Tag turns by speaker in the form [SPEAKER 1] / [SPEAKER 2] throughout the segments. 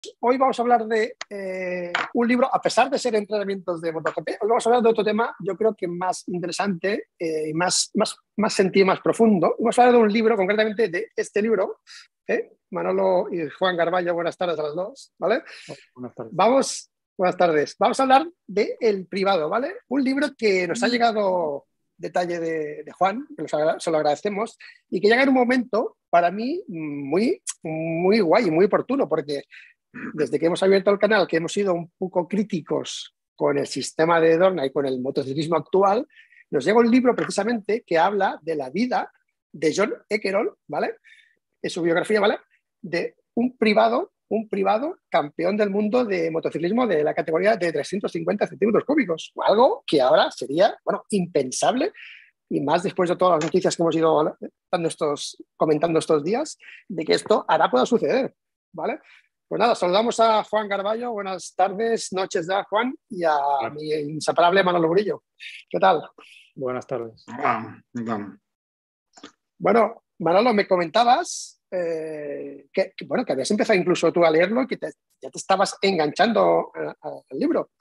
[SPEAKER 1] Hoy vamos a hablar de un libro, a pesar de ser entrenamientos de MotoGP, hoy vamos a hablar de otro tema, yo creo que más interesante y más sentido, más profundo. Vamos a hablar de un libro, concretamente de este libro. Manolo y Juan Garballo, buenas tardes a los dos, ¿vale?
[SPEAKER 2] Buenas tardes.
[SPEAKER 1] Buenas tardes. Vamos a hablar de El Privado, ¿vale? Un libro que nos ha llegado detalle de Juan, que se lo agradecemos, y que llega en un momento, para mí, muy guay y muy oportuno, porque desde que hemos abierto el canal, que hemos sido un poco críticos con el sistema de Dorna y con el motociclismo actual, nos llega un libro precisamente que habla de la vida de John Ekerol, ¿vale? Es su biografía, ¿vale? De un privado campeón del mundo de motociclismo de la categoría de 350 centímetros cúbicos, algo que ahora sería, bueno, impensable, y más después de todas las noticias que hemos ido comentando estos días, de que esto ahora pueda suceder, ¿vale? Pues nada, saludamos a Juan Garballo. Buenas tardes, noches ya, Juan, y a mi inseparable Manolo Murillo. ¿Qué tal?
[SPEAKER 2] Buenas tardes.
[SPEAKER 1] Bueno, Manolo, me comentabas que habías empezado incluso tú a leerlo y que ya te estabas enganchando al libro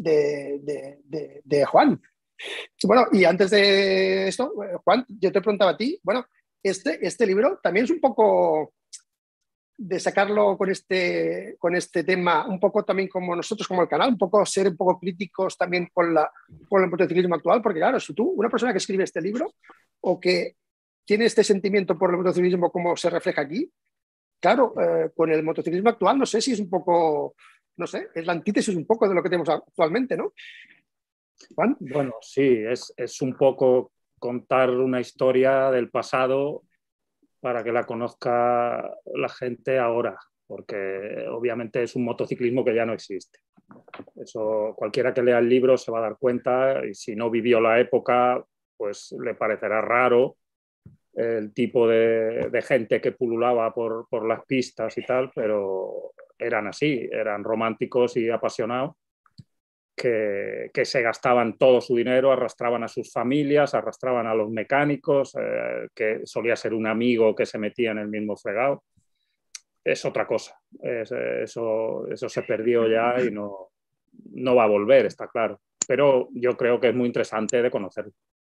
[SPEAKER 1] de Juan. Bueno, y antes de esto, Juan, yo te preguntaba a ti, bueno, este libro también es un poco de sacarlo con este tema, un poco también como nosotros, como el canal, un poco ser un poco críticos también con el motociclismo actual, porque claro, si tú, una persona que escribe este libro o que tiene este sentimiento por el motociclismo como se refleja aquí, claro, con el motociclismo actual no sé si es un poco, no sé, es la antítesis un poco de lo que tenemos actualmente, ¿no? Juan.
[SPEAKER 2] Bueno, sí, es un poco contar una historia del pasado para que la conozca la gente ahora, porque obviamente es un motociclismo que ya no existe. Eso cualquiera que lea el libro se va a dar cuenta, y si no vivió la época, pues le parecerá raro el tipo de gente que pululaba por las pistas y tal, pero eran así, eran románticos y apasionados que se gastaban todo su dinero, arrastraban a sus familias, arrastraban a los mecánicos, que solía ser un amigo que se metía en el mismo fregado. Es otra cosa. Eso se perdió ya y no va a volver, está claro. Pero yo creo que es muy interesante de conocerlo.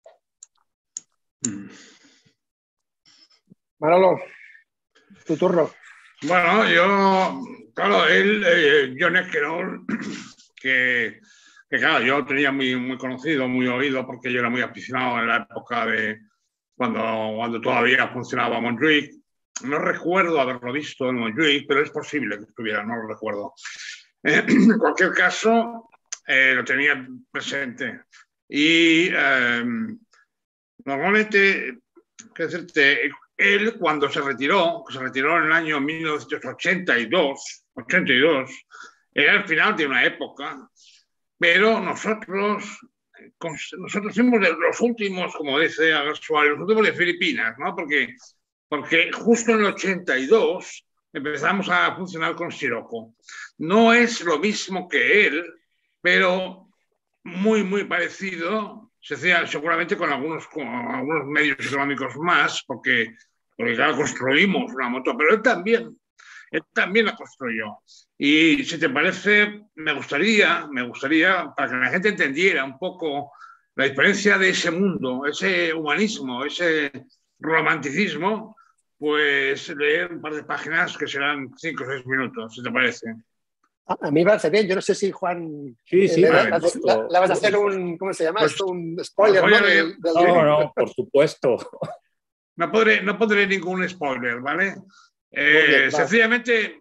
[SPEAKER 1] Manolo, tu turno.
[SPEAKER 3] Bueno, claro, John Ekerol, que claro, yo tenía muy conocido, muy oído, porque yo era muy aficionado en la época de cuando todavía funcionaba Montjuic. No recuerdo haberlo visto en Montjuic, pero es posible que estuviera, no lo recuerdo. En cualquier caso, lo tenía presente. Y normalmente, qué decirte, él cuando se retiró en el año 1982, era el final de una época, pero nosotros fuimos de los últimos, como dice Agarsual, los últimos de Filipinas, ¿no? Porque justo en el 82 empezamos a funcionar con Sirocco. No es lo mismo que él, pero muy parecido. Se hacía seguramente con algunos medios económicos más, porque claro, construimos una moto, pero él también la construyó. Y si te parece, me gustaría, para que la gente entendiera un poco la diferencia de ese mundo, ese humanismo, ese romanticismo, pues leer un par de páginas que serán 5 o 6 minutos, si te parece.
[SPEAKER 1] A mí me parece bien. Yo no sé si Juan
[SPEAKER 2] sí,
[SPEAKER 1] le vas a hacer un, ¿cómo se llama?
[SPEAKER 3] Pues,
[SPEAKER 1] esto, un spoiler, ¿no?
[SPEAKER 2] No, por supuesto.
[SPEAKER 3] No pondré ningún spoiler, ¿vale? Bien, sencillamente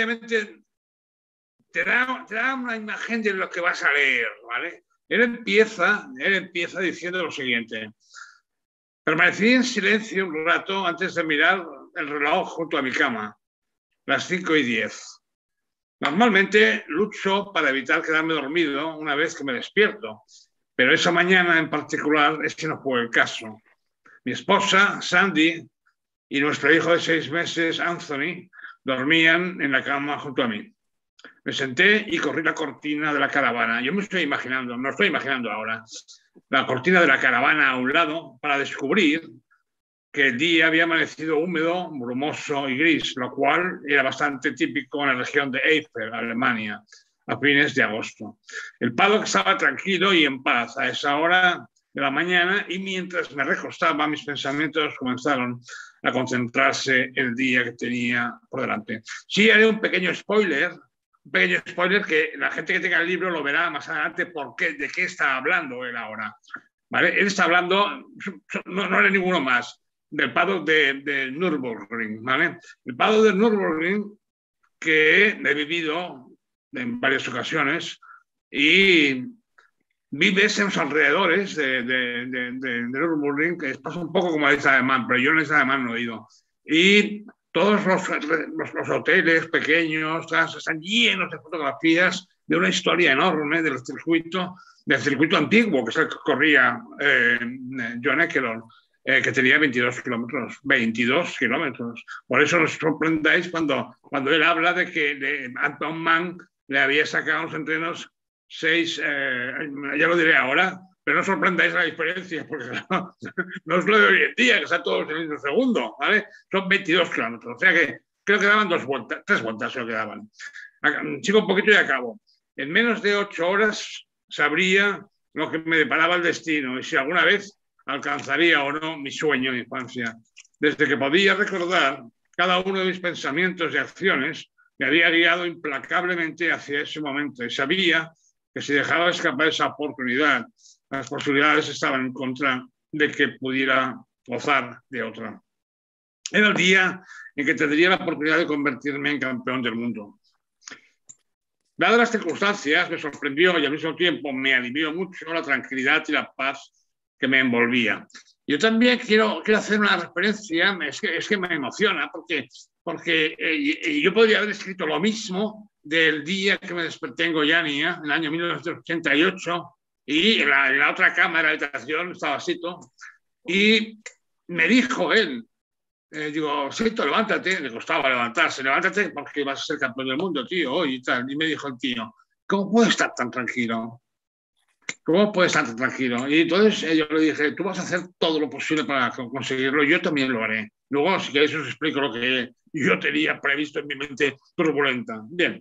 [SPEAKER 3] te da una imagen de lo que vas a leer, ¿vale? Él empieza diciendo lo siguiente: permanecí en silencio un rato antes de mirar el reloj junto a mi cama, las 5:10. Normalmente lucho para evitar quedarme dormido una vez que me despierto, pero esa mañana en particular ese no fue el caso. Mi esposa, Sandy, y nuestro hijo de 6 meses, Anthony, dormían en la cama junto a mí. Me senté y corrí la cortina de la caravana. Yo me lo estoy imaginando ahora, la cortina de la caravana a un lado, para descubrir que el día había amanecido húmedo, brumoso y gris, lo cual era bastante típico en la región de Eifel, Alemania, a fines de agosto. El paddock estaba tranquilo y en paz a esa hora de la mañana, y mientras me recostaba, mis pensamientos comenzaron a concentrarse el día que tenía por delante. Sí, haré un pequeño spoiler que la gente que tenga el libro lo verá más adelante de qué está hablando él ahora. ¿Vale? Él está hablando, no era ninguno más, del paddock de Nürburgring. ¿Vale? El paddock de Nürburgring, que he vivido en varias ocasiones, y vives en los alrededores de Nürburgring, que pasa un poco como la isla de Man, pero yo en la isla de Man no he ido. Y todos los hoteles pequeños están llenos de fotografías de una historia enorme del circuito antiguo, que es el que corría Johan Ekkelon, que tenía 22 kilómetros. 22 kilómetros. Por eso os sorprendáis cuando él habla de que Anton Mang le había sacado los entrenos 6, ya lo diré ahora, pero no os sorprendáis la diferencia, porque no es lo de hoy en día, que está todo en el mismo segundo, ¿vale? Son 22 kilómetros, o sea que creo que daban 3 vueltas, creo que daban. Sigo un poquito y acabo. En menos de 8 horas sabría lo que me deparaba el destino y si alguna vez alcanzaría o no mi sueño de infancia. Desde que podía recordar, cada uno de mis pensamientos y acciones me había guiado implacablemente hacia ese momento, y sabía que si dejaba escapar esa oportunidad, las posibilidades estaban en contra de que pudiera gozar de otra. Era el día en que tendría la oportunidad de convertirme en campeón del mundo. Dadas las circunstancias, me sorprendió y al mismo tiempo me alivió mucho la tranquilidad y la paz que me envolvía. Yo también quiero hacer una referencia, es que me emociona, porque yo podría haber escrito lo mismo del día que me desperté en Goiânia, en el año 1988, y en la otra cámara de habitación estaba Sito, y me dijo él, digo, Sito, levántate, le costaba levantarse, levántate porque vas a ser campeón del mundo, tío, hoy y tal. Y me dijo el tío, ¿cómo puedes estar tan tranquilo? ¿Cómo puedes estar tan tranquilo? Y entonces yo le dije, tú vas a hacer todo lo posible para conseguirlo, yo también lo haré. Luego, si queréis, os explico lo que yo tenía previsto en mi mente turbulenta. Bien,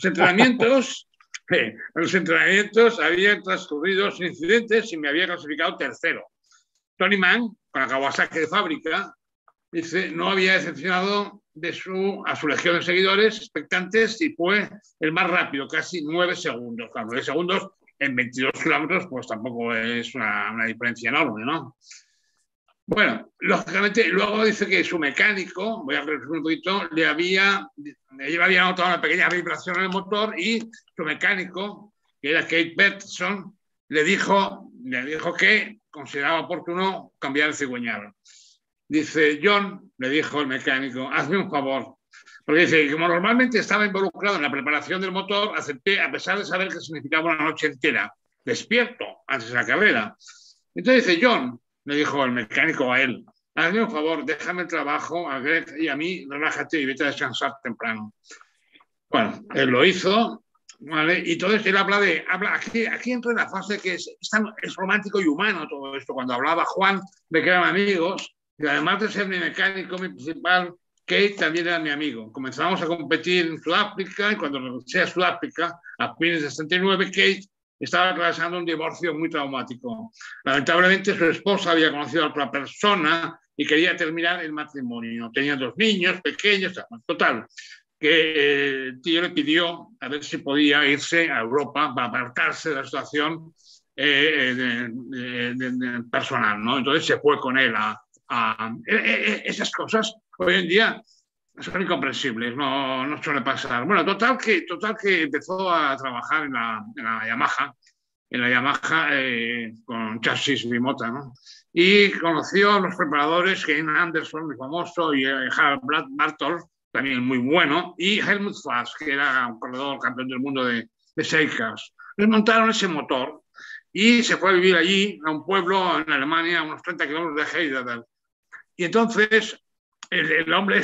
[SPEAKER 3] los entrenamientos habían transcurrido sin incidentes y me había clasificado tercero. Tony Mann, con la Kawasaki de fábrica, dice, no había decepcionado a su legión de seguidores expectantes y fue el más rápido, casi 9 segundos. Claro, 9 segundos en 22 kilómetros, pues tampoco es una diferencia enorme, ¿no? Bueno, lógicamente, luego dice que su mecánico, voy a resumir un poquito, ella había notado una pequeña vibración en el motor y su mecánico, que era Kate Bertson, le dijo que consideraba oportuno cambiar el cigüeñal. Dice, John, le dijo el mecánico, hazme un favor. Porque dice, como normalmente estaba involucrado en la preparación del motor, acepté a pesar de saber que significaba una noche entera, despierto antes de la carrera. Entonces dice, John, le dijo el mecánico a él, hazme un favor, déjame el trabajo a Greg y a mí, relájate y vete a descansar temprano. Bueno, él lo hizo, ¿vale? Y entonces él habla aquí entra en la fase que es romántico y humano todo esto. Cuando hablaba Juan de que eran amigos, y además de ser mi mecánico, mi principal, Kate también era mi amigo. Comenzamos a competir en Sudáfrica y cuando regresé a Sudáfrica, a fines de 69, Kate estaba atravesando un divorcio muy traumático. Lamentablemente su esposa había conocido a otra persona y quería terminar el matrimonio. Tenía 2 niños pequeños, total, que el tío le pidió a ver si podía irse a Europa para apartarse de la situación personal, ¿no? Entonces se fue con él esas cosas hoy en día son incomprensibles, no suele pasar. Bueno, total que empezó a trabajar en la Yamaha con chasis bimota, ¿no? Y conoció a los preparadores, Ken Anderson, muy famoso, y Harald Bartol, también muy bueno, y Helmut Fass, que era un corredor campeón del mundo de Seilcars. Les montaron ese motor y se fue a vivir allí, a un pueblo en Alemania, a unos 30 kilómetros de Heidelberg. Y entonces el hombre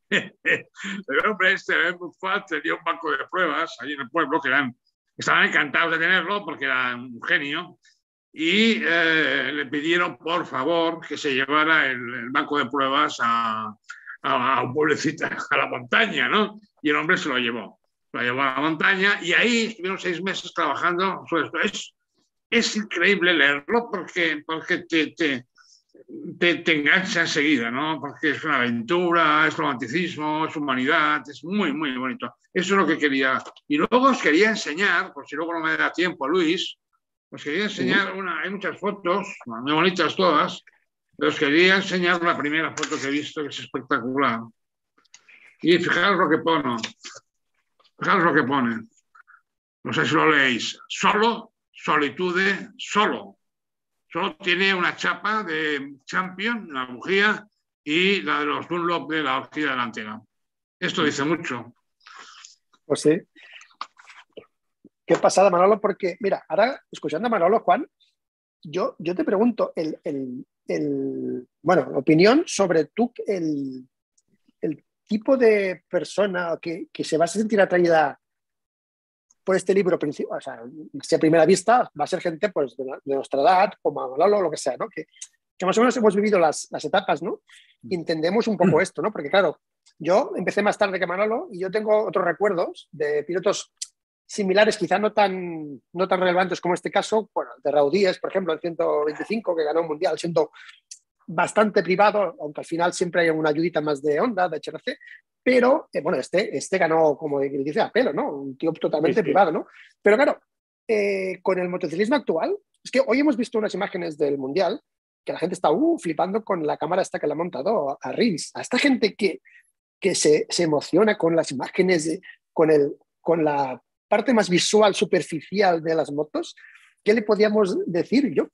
[SPEAKER 3] Helmut Fass, tenía un banco de pruebas allí en el pueblo que estaban encantados de tenerlo porque era un genio. y le pidieron, por favor, que se llevara el banco de pruebas a un pueblecito, a la montaña, ¿no? Y el hombre se lo llevó. Lo llevó a la montaña y ahí estuvieron 6 meses trabajando sobre esto. Es increíble leerlo porque te engancha enseguida, ¿no? Porque es una aventura, es romanticismo, es humanidad, es muy, muy bonito. Eso es lo que quería. Y luego os quería enseñar, por si luego no me da tiempo, Luis, os quería enseñar hay muchas fotos, muy bonitas todas, pero os quería enseñar la primera foto que he visto, que es espectacular. Y fijaros lo que pone. Fijaros lo que pone. No sé si lo leéis. Solo, solitude, solo. Solo tiene una chapa de Champion, la bujía, y la de los Dunlop de la horquilla delantera. Esto dice mucho.
[SPEAKER 1] Pues sí. Qué pasada, Manolo, porque, mira, ahora escuchando a Manolo, Juan, yo te pregunto, bueno, opinión sobre tú, el tipo de persona que se va a sentir atraída por este libro, o sea, si a primera vista va a ser gente pues, de nuestra edad, como Manolo, lo que sea, ¿no? Que más o menos hemos vivido las etapas, ¿no? Y entendemos un poco esto, ¿no? Porque claro, yo empecé más tarde que Manolo y yo tengo otros recuerdos de pilotos similares, quizá no tan relevantes como este caso, bueno, de Raúl Díez, por ejemplo, el 125, que ganó un mundial, siendo bastante privado, aunque al final siempre hay una ayudita más de Honda, de HRC, pero, bueno, este ganó, como dice, a pelo, ¿no? Un tío totalmente privado, ¿no? Pero claro, con el motociclismo actual, es que hoy hemos visto unas imágenes del Mundial que la gente está flipando con la cámara esta que le ha montado a Rins. A esta gente que se emociona con las imágenes, con la parte más visual, superficial de las motos, ¿qué le podíamos decir yo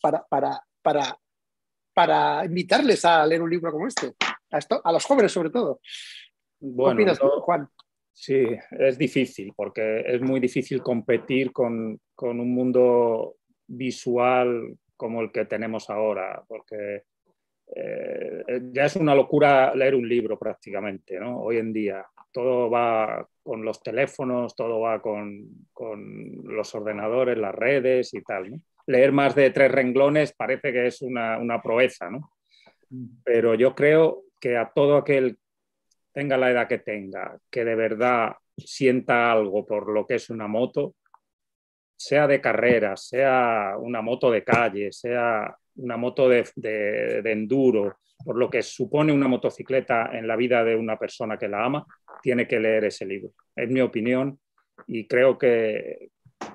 [SPEAKER 1] para invitarles a leer un libro como este? A los jóvenes sobre todo.
[SPEAKER 2] Bueno,
[SPEAKER 1] ¿qué opinas, Juan?
[SPEAKER 2] Sí, es difícil porque es muy difícil competir con un mundo visual como el que tenemos ahora, porque ya es una locura leer un libro prácticamente, ¿no? Hoy en día todo va con los teléfonos, todo va con los ordenadores, las redes y tal, ¿no? Leer más de 3 renglones parece que es una proeza, ¿no? Pero yo creo que a todo aquel, tenga la edad que tenga, que de verdad sienta algo por lo que es una moto, sea de carrera, sea una moto de calle, sea una moto de enduro, por lo que supone una motocicleta en la vida de una persona que la ama, tiene que leer ese libro. Es mi opinión y creo que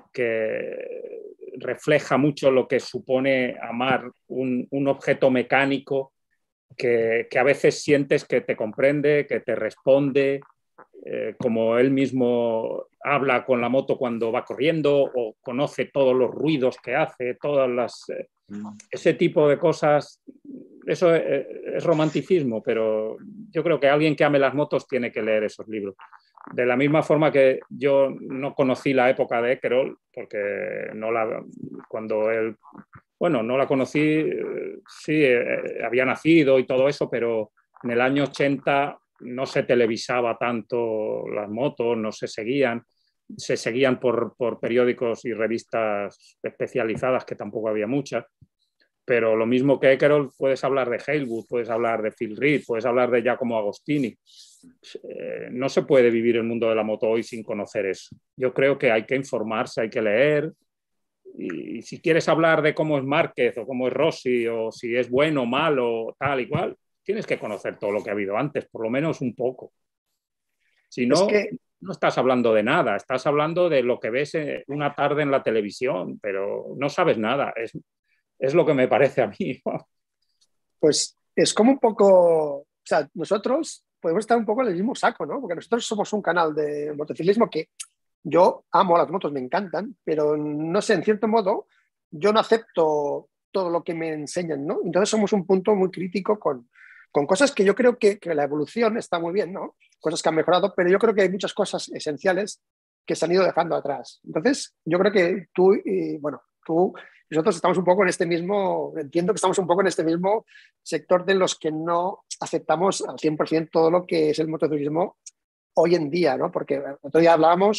[SPEAKER 2] refleja mucho lo que supone amar un objeto mecánico que a veces sientes que te comprende, que te responde, como él mismo habla con la moto cuando va corriendo o conoce todos los ruidos que hace, ese tipo de cosas. Eso es romanticismo, pero yo creo que alguien que ame las motos tiene que leer esos libros. De la misma forma que yo no conocí la época de Eckerol, porque cuando él, bueno, no la conocí, sí, había nacido y todo eso, pero en el año 80 no se televisaba tanto las motos, no se seguían por periódicos y revistas especializadas, que tampoco había muchas. Pero lo mismo que Eckerol, puedes hablar de Halewood, puedes hablar de Phil Reed, puedes hablar de Giacomo Agostini. No se puede vivir el mundo de la moto hoy sin conocer eso. Yo creo que hay que informarse, hay que leer. Y si quieres hablar de cómo es Márquez o cómo es Rossi o si es bueno o malo, tal y cual, tienes que conocer todo lo que ha habido antes, por lo menos un poco. Si no, no estás hablando de nada, estás hablando de lo que ves una tarde en la televisión, pero no sabes nada. Es lo que me parece a mí.
[SPEAKER 1] Pues es como un poco, o sea, nosotros podemos estar un poco en el mismo saco, ¿no? Porque nosotros somos un canal de motociclismo que yo amo las motos, me encantan, pero no sé, en cierto modo, yo no acepto todo lo que me enseñan, ¿no? Entonces somos un punto muy crítico con cosas que yo creo que la evolución está muy bien, ¿no? Cosas que han mejorado, pero yo creo que hay muchas cosas esenciales que se han ido dejando atrás. Entonces, yo creo que tú, nosotros estamos un poco en este mismo, entiendo que estamos un poco en este mismo sector de los que no aceptamos al 100% todo lo que es el motociclismo hoy en día, ¿no? Porque el otro día hablábamos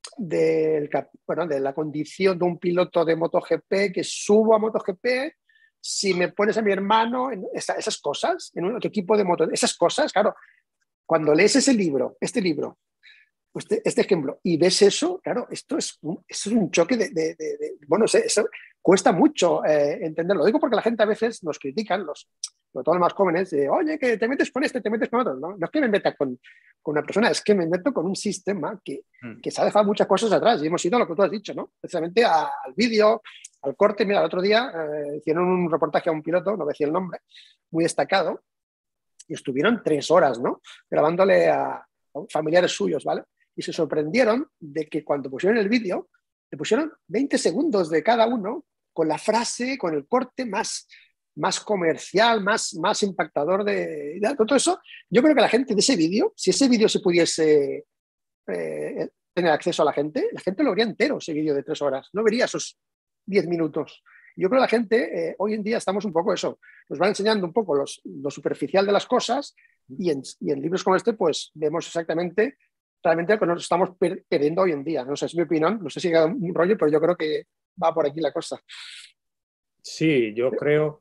[SPEAKER 1] bueno, de la condición de un piloto de MotoGP, que subo a MotoGP, si me pones a mi hermano, esas cosas, en un otro equipo de moto, esas cosas, claro, cuando lees este libro, este ejemplo, y ves eso, claro, esto es un choque bueno, eso cuesta mucho entenderlo. Lo digo porque la gente a veces nos critican, sobre todo los más jóvenes, de, oye, que te metes con este, te metes con otro. No, no es que me meta con una persona, es que me meto con un sistema que se ha dejado muchas cosas atrás. Y hemos ido a lo que tú has dicho, ¿no? Precisamente al vídeo, al corte. Mira, el otro día hicieron un reportaje a un piloto, no voy a decir el nombre, muy destacado, y estuvieron 3 horas, ¿no? Grabándole a familiares suyos, ¿vale? Y se sorprendieron de que cuando pusieron el vídeo, le pusieron 20 segundos de cada uno con la frase, con el corte más comercial, más impactador de todo eso. Yo creo que la gente de ese vídeo, si ese vídeo se pudiese tener acceso a la gente lo vería entero, ese vídeo de 3 horas. No vería esos 10 minutos. Yo creo que la gente, hoy en día estamos un poco eso, nos van enseñando un poco lo superficial de las cosas y en libros como este pues vemos exactamente realmente lo que nos estamos perdiendo hoy en día. No sé, es mi opinión, no sé si queda un rollo, pero yo creo que va por aquí la cosa.
[SPEAKER 2] Sí, yo creo,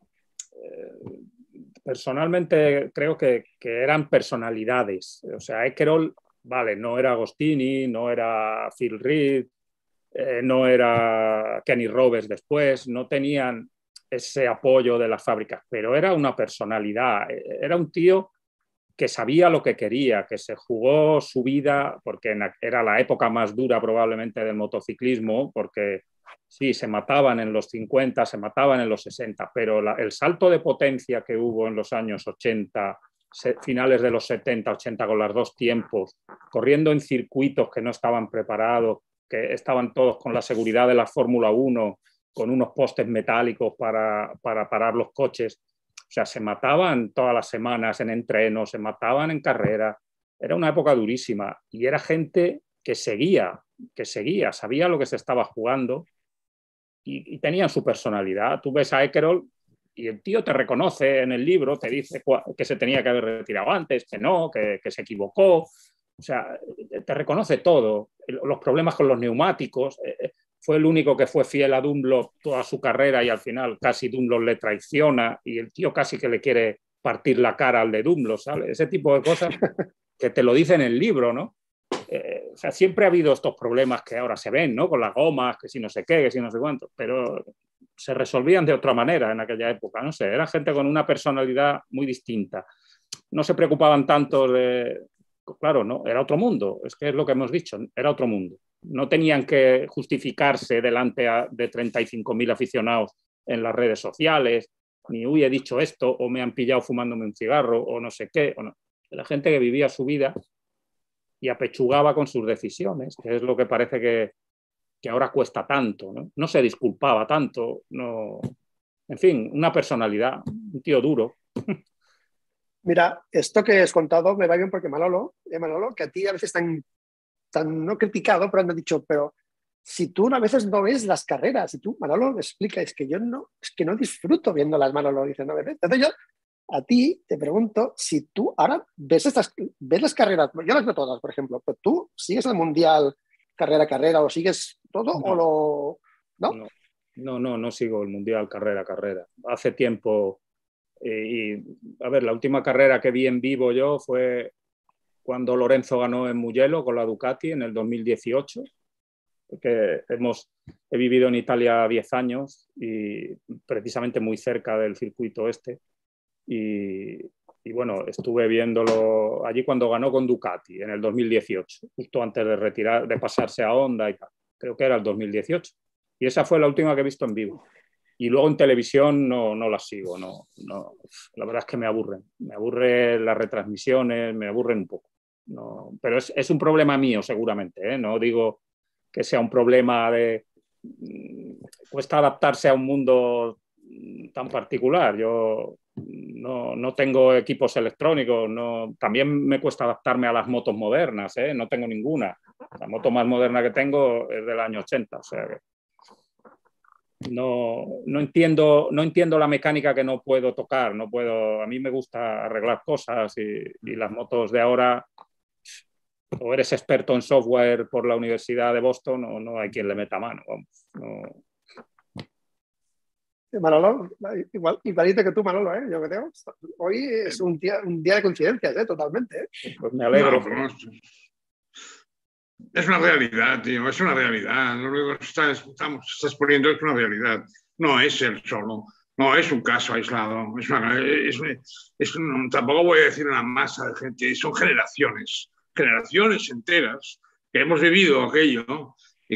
[SPEAKER 2] personalmente creo que eran personalidades. O sea, Eckerol, vale, no era Agostini, no era Phil Reed, no era Kenny Roberts después, no tenían ese apoyo de las fábricas, pero era una personalidad, era un tío que sabía lo que quería, que se jugó su vida, porque era la época más dura probablemente del motociclismo, porque sí, se mataban en los 50, se mataban en los 60, pero el salto de potencia que hubo en los años 80, finales de los 70, 80, con los 2 tiempos, corriendo en circuitos que no estaban preparados, que estaban todos con la seguridad de la Fórmula 1, con unos postes metálicos para parar los coches. O sea, se mataban todas las semanas en entrenos, se mataban en carreras. Era una época durísima y era gente que seguía, sabía lo que se estaba jugando y tenían su personalidad. Tú ves a Eckerol y el tío te reconoce en el libro, te dice que se tenía que haber retirado antes, que no, que se equivocó. O sea, te reconoce todo. Los problemas con los neumáticos. Fue el único que fue fiel a Dunlop toda su carrera y al final casi Dunlop le traiciona y el tío casi que le quiere partir la cara al de Dunlop, ¿sabes? Ese tipo de cosas que te lo dice en el libro, ¿no? O sea, siempre ha habido estos problemas que ahora se ven, ¿no? Con las gomas, que si no sé qué, que si no sé cuánto, pero se resolvían de otra manera en aquella época, no sé, era gente con una personalidad muy distinta. No se preocupaban tanto de... Claro, no, era otro mundo, es que es lo que hemos dicho, era otro mundo. No tenían que justificarse delante de 35.000 aficionados en las redes sociales, ni uy, he dicho esto, o me han pillado fumándome un cigarro, o no sé qué. O no. La gente que vivía su vida y apechugaba con sus decisiones, que es lo que parece que ahora cuesta tanto, ¿no? No se disculpaba tanto, no... En fin, una personalidad, un tío duro.
[SPEAKER 1] Mira, esto que has contado me va bien porque Manolo, que a ti a veces tan no criticado, pero han dicho, pero si tú a veces no ves las carreras, y tú, Manolo, me explica, es que no disfruto viendo las, Manolo dice, no, entonces yo a ti te pregunto si tú ahora ves las carreras, yo las veo todas, por ejemplo, pero tú sigues el mundial carrera a carrera o sigues todo
[SPEAKER 2] no,
[SPEAKER 1] o lo... ¿No?
[SPEAKER 2] No sigo el mundial carrera a carrera. Hace tiempo, y a ver, la última carrera que vi en vivo yo fue cuando Lorenzo ganó en Mugello con la Ducati en el 2018, porque he vivido en Italia 10 años y precisamente muy cerca del circuito este. Y bueno, estuve viéndolo allí cuando ganó con Ducati en el 2018, justo antes de pasarse a Honda y tal. Creo que era el 2018. Y esa fue la última que he visto en vivo. Y luego en televisión no las sigo. No. La verdad es que me aburren. Me aburren las retransmisiones, me aburren un poco. No, pero es un problema mío seguramente, ¿eh? No digo que sea un problema de... Cuesta adaptarse a un mundo tan particular. Yo no tengo equipos electrónicos, también me cuesta adaptarme a las motos modernas, ¿eh? No tengo ninguna. La moto más moderna que tengo es del año 80, o sea que no entiendo la mecánica que no puedo tocar, a mí me gusta arreglar cosas y las motos de ahora o eres experto en software por la Universidad de Boston o no hay quien le meta mano. Vamos, no.
[SPEAKER 1] Manolo, igualito que tú, Manolo, yo creo. Hoy es un día de coincidencias, totalmente.
[SPEAKER 2] Pues me alegro.
[SPEAKER 3] No, es una realidad, tío, es una realidad. Lo único que estás poniendo es una realidad. No es él solo, no es un caso aislado. Tampoco voy a decir una masa de gente, son generaciones enteras que hemos vivido aquello y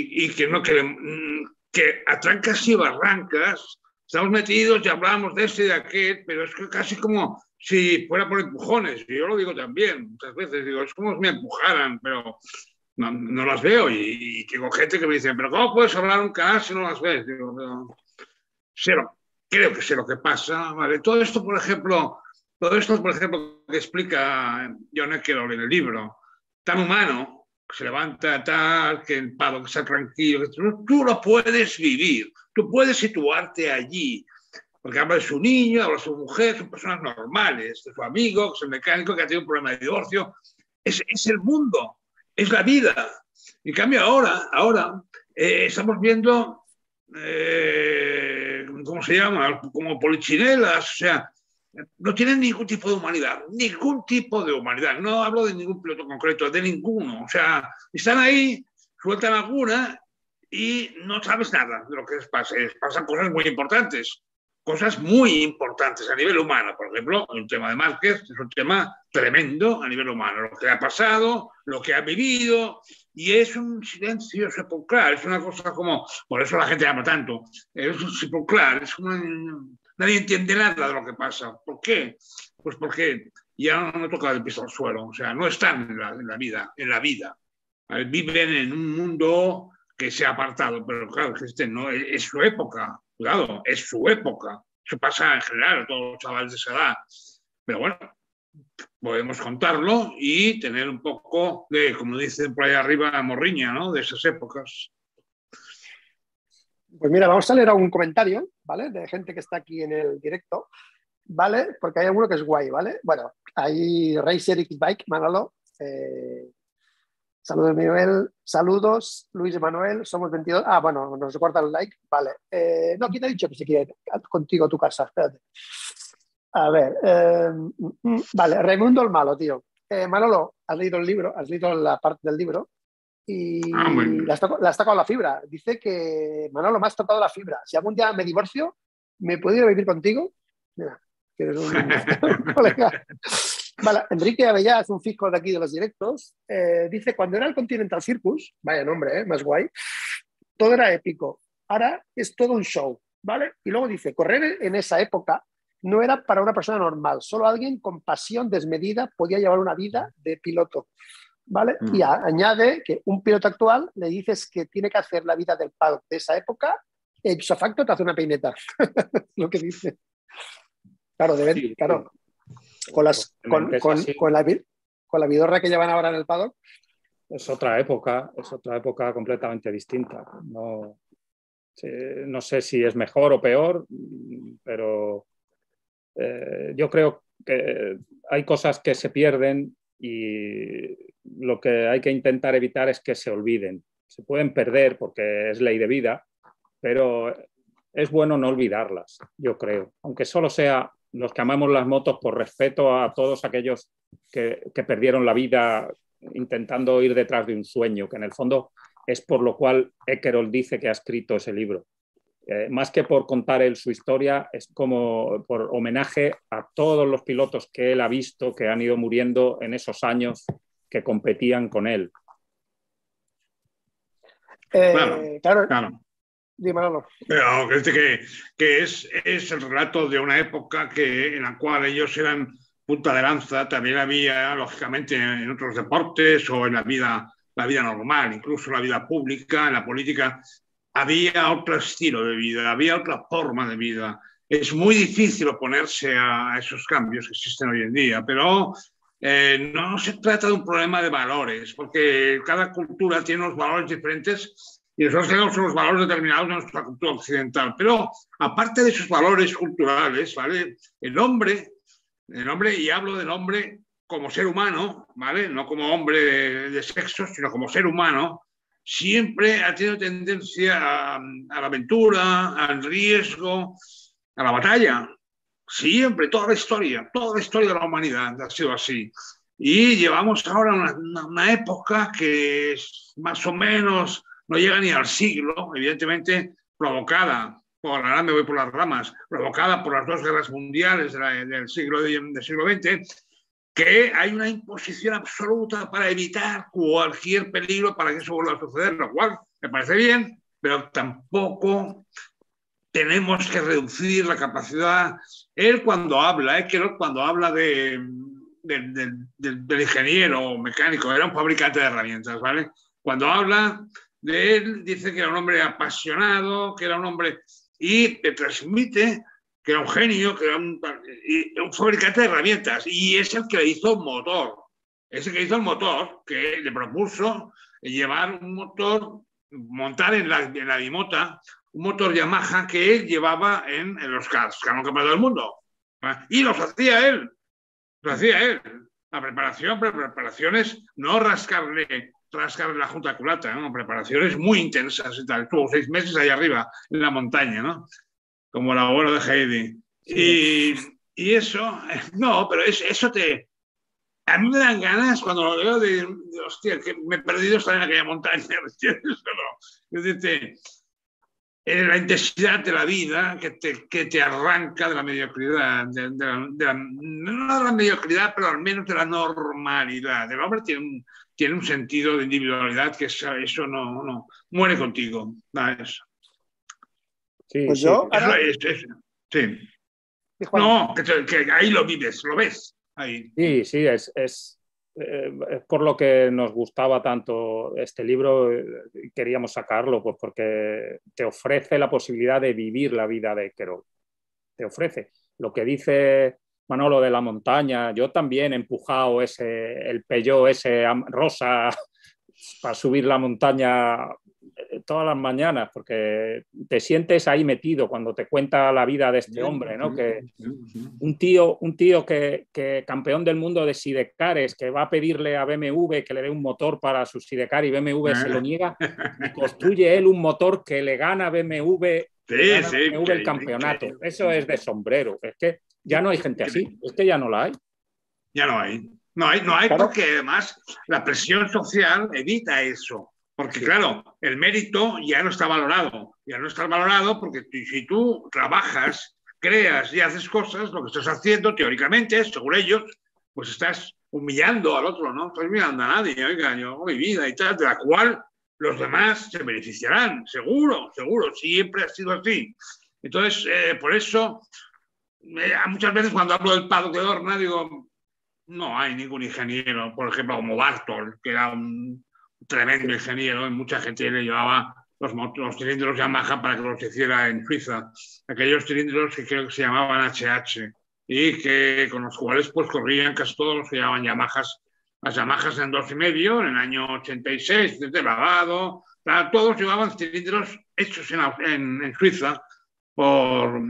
[SPEAKER 3] que a trancas y barrancas estamos metidos y hablamos de este y de aquel, pero es que casi como si fuera por empujones. Y yo lo digo también, muchas veces, digo, es como si me empujaran, pero no las veo. Y tengo gente que me dice, pero ¿cómo puedes hablar un canal si no las ves? Digo, creo que sé lo que pasa. ¿Vale? Todo esto, por ejemplo, que explica John Ekerol en el libro, tan humano, que se levanta tal, que el pavo que está tranquilo, tú lo puedes vivir, tú puedes situarte allí, porque habla de su niño, habla de su mujer, son personas normales, de su amigo, que es el mecánico, que ha tenido un problema de divorcio, es el mundo, es la vida. En cambio ahora estamos viendo, ¿cómo se llama? Como polichinelas, o sea, no tienen ningún tipo de humanidad, no hablo de ningún piloto concreto, de ninguno, o sea, están ahí, sueltan alguna y no sabes nada de lo que les pasa. Pasan cosas muy importantes a nivel humano. Por ejemplo, el tema de Márquez es un tema tremendo a nivel humano, lo que ha pasado, lo que ha vivido, y es un silencio sepulcral, es una cosa como, por eso la gente ama tanto, es un sepulcral, es como nadie entiende nada de lo que pasa. ¿Por qué? Pues porque ya no toca el piso al suelo, o sea, no están en la vida. Viven en un mundo que se ha apartado, pero claro, no, es su época, claro, es su época. Eso pasa en general a todos los chavales de esa edad. Pero bueno, podemos contarlo y tener un poco de, como dicen por ahí arriba, morriña, ¿no? De esas épocas.
[SPEAKER 1] Pues mira, vamos a leer algún comentario, ¿vale? De gente que está aquí en el directo, ¿vale? Porque hay alguno que es guay, ¿vale? Bueno, hay Racer X Bike, Manolo. Saludos, Miguel. Saludos, Luis Manuel. Somos 22. Ah, bueno, nos recuerda el like. Vale. No, ¿quién te ha dicho que se quiere contigo a tu casa? Espérate. A ver. Vale, Raimundo el Malo, tío. Manolo, has leído el libro, has leído la parte del libro y le has tocado la fibra. Dice que, Manolo, me has tocado la fibra. Si algún día me divorcio, ¿me puedo ir a vivir contigo? Mira, que eres un colega. Vale, Enrique Avellá es un fijo de aquí de los directos. Dice, cuando era el Continental Circus, vaya nombre, más guay, todo era épico. Ahora es todo un show, ¿vale? Y luego dice, correr en esa época no era para una persona normal. Solo alguien con pasión desmedida podía llevar una vida de piloto, ¿vale? Y añade que un piloto actual le dices que tiene que hacer la vida del paddock de esa época, ipso facto te hace una peineta. Lo que dice. Claro,
[SPEAKER 2] Sí.
[SPEAKER 1] claro. Con la vidorra que llevan ahora en el paddock.
[SPEAKER 2] Es otra época completamente distinta. No sé si es mejor o peor, pero yo creo que hay cosas que se pierden y lo que hay que intentar evitar es que se olviden. Se pueden perder porque es ley de vida, pero es bueno no olvidarlas, yo creo. Aunque solo sea los que amamos las motos por respeto a todos aquellos que perdieron la vida intentando ir detrás de un sueño, que en el fondo es por lo cual Ekerol dice que ha escrito ese libro. Más que por contar él su historia, es como por homenaje a todos los pilotos que él ha visto que han ido muriendo en esos años que competían con él.
[SPEAKER 3] Claro.
[SPEAKER 1] Dímelo.
[SPEAKER 3] Pero que es el relato de una época en la cual ellos eran punta de lanza. También había, lógicamente, en otros deportes o en la vida normal, incluso en la vida pública, en la política, había otro estilo de vida, había otra forma de vida. Es muy difícil oponerse a esos cambios que existen hoy en día, pero no se trata de un problema de valores, porque cada cultura tiene unos valores diferentes y nosotros tenemos unos valores determinados de nuestra cultura occidental. Pero aparte de esos valores culturales, ¿vale? El hombre, y hablo del hombre como ser humano, ¿vale? No como hombre de sexo, sino como ser humano, siempre ha tenido tendencia a la aventura, al riesgo, a la batalla. Siempre, toda la historia de la humanidad ha sido así. Y llevamos ahora una época que es más o menos no llega ni al siglo, evidentemente provocada por, ahora me voy por las ramas, provocada por las dos guerras mundiales del siglo XX, que hay una imposición absoluta para evitar cualquier peligro para que eso vuelva a suceder, lo cual me parece bien, pero tampoco tenemos que reducir la capacidad. Él cuando habla, cuando habla del ingeniero mecánico, era un fabricante de herramientas, ¿vale? Cuando habla de él, dice que era un hombre apasionado, que era un hombre... y te transmite que era un genio, que era un fabricante de herramientas, y es el que le hizo el motor. Es el que hizo el motor, que le propuso llevar un motor, montar en la bimota, un motor Yamaha que él llevaba en los cars, que han campeonato del mundo. Y los hacía él. Lo hacía él. La preparaciones, no rascarle la junta culata, ¿no? Preparaciones muy intensas y tal. Estuvo 6 meses ahí arriba, en la montaña, ¿no? Como el abuelo de Heidi. Sí. Y eso, no, pero eso te... A mí me dan ganas cuando lo veo de hostia, que me he perdido estar en aquella montaña, ¿entiendes? Es decir, la intensidad de la vida que te arranca de la mediocridad, no de la mediocridad, pero al menos de la normalidad. El hombre tiene un sentido de individualidad que eso no muere contigo. ¿Sabes?
[SPEAKER 1] Sí, pues yo...
[SPEAKER 3] Ahora... sí. No, que ahí lo vives, lo ves. Ahí.
[SPEAKER 2] Sí, es por lo que nos gustaba tanto este libro, queríamos sacarlo, pues porque te ofrece la posibilidad de vivir la vida de Querol. Te ofrece. Lo que dice Manolo de la montaña, yo también he empujado el Peugeot ese rosa para subir la montaña todas las mañanas, porque te sientes ahí metido cuando te cuenta la vida de este hombre, ¿no? Que un tío que campeón del mundo de sidecares, que va a pedirle a BMW que le dé un motor para su sidecar y BMW se lo niega, y construye él un motor que le gana a BMW, el campeonato. Eso es de sombrero. Es que ya no hay gente así, es que ya no la hay.
[SPEAKER 3] Ya no hay. No hay porque además la presión social evita eso. Porque, claro, el mérito ya no está valorado. Ya no está valorado porque si tú trabajas, creas y haces cosas, lo que estás haciendo, teóricamente, según ellos, pues estás humillando al otro, ¿no? Estás humillando a nadie, oiga, yo mi vida y tal, de la cual los demás se beneficiarán, seguro, siempre ha sido así. Entonces, por eso, muchas veces cuando hablo del Paddock de Dorna, digo, no hay ningún ingeniero, por ejemplo, como Bartol, que era un tremendo ingeniero, y mucha gente le llevaba los cilindros Yamaha para que los hiciera en Suiza, aquellos cilindros que creo que se llamaban HH y que con los cuales pues corrían casi todos los que llamaban Yamahas, las Yamahas en 2,5 en el año 86, desde lavado, todos llevaban cilindros hechos en Suiza por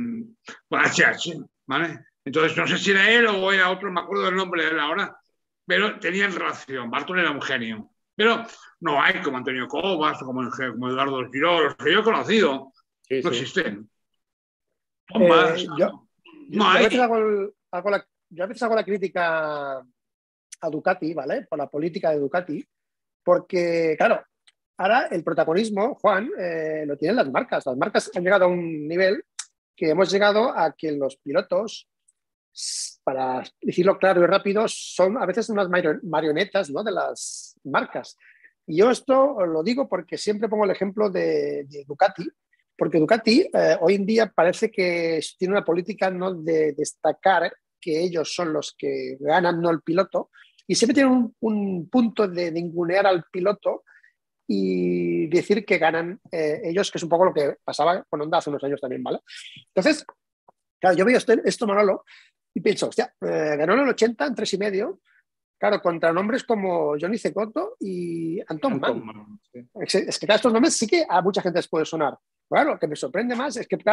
[SPEAKER 3] HH, ¿vale? Entonces no sé si era él o era otro, me acuerdo del nombre de él ahora, pero tenían relación. Bartol era un genio. Pero no hay como Antonio Cobas o como Eduardo Giró, los que yo he conocido, no existen.
[SPEAKER 1] Yo a veces hago la crítica a Ducati, ¿vale? Por la política de Ducati, porque, claro, ahora el protagonismo, Juan, lo tienen las marcas. Las marcas han llegado a un nivel que hemos llegado a que los pilotos, para decirlo claro y rápido, son a veces unas marionetas, ¿no?, de las marcas. Y yo esto lo digo porque siempre pongo el ejemplo de Ducati, porque Ducati hoy en día parece que tiene una política no de destacar que ellos son los que ganan, no el piloto, y siempre tienen un punto de ningunear al piloto y decir que ganan ellos, que es un poco lo que pasaba con Honda hace unos años también, ¿vale? Entonces, claro, yo veo esto Manolo, y pienso, hostia, ganó en el 80 en 3,5, claro, contra nombres como Johnny Cecotto y Anton Mann. Sí. Es que claro, estos nombres sí que a mucha gente les puede sonar. Claro, lo que me sorprende más es que, claro,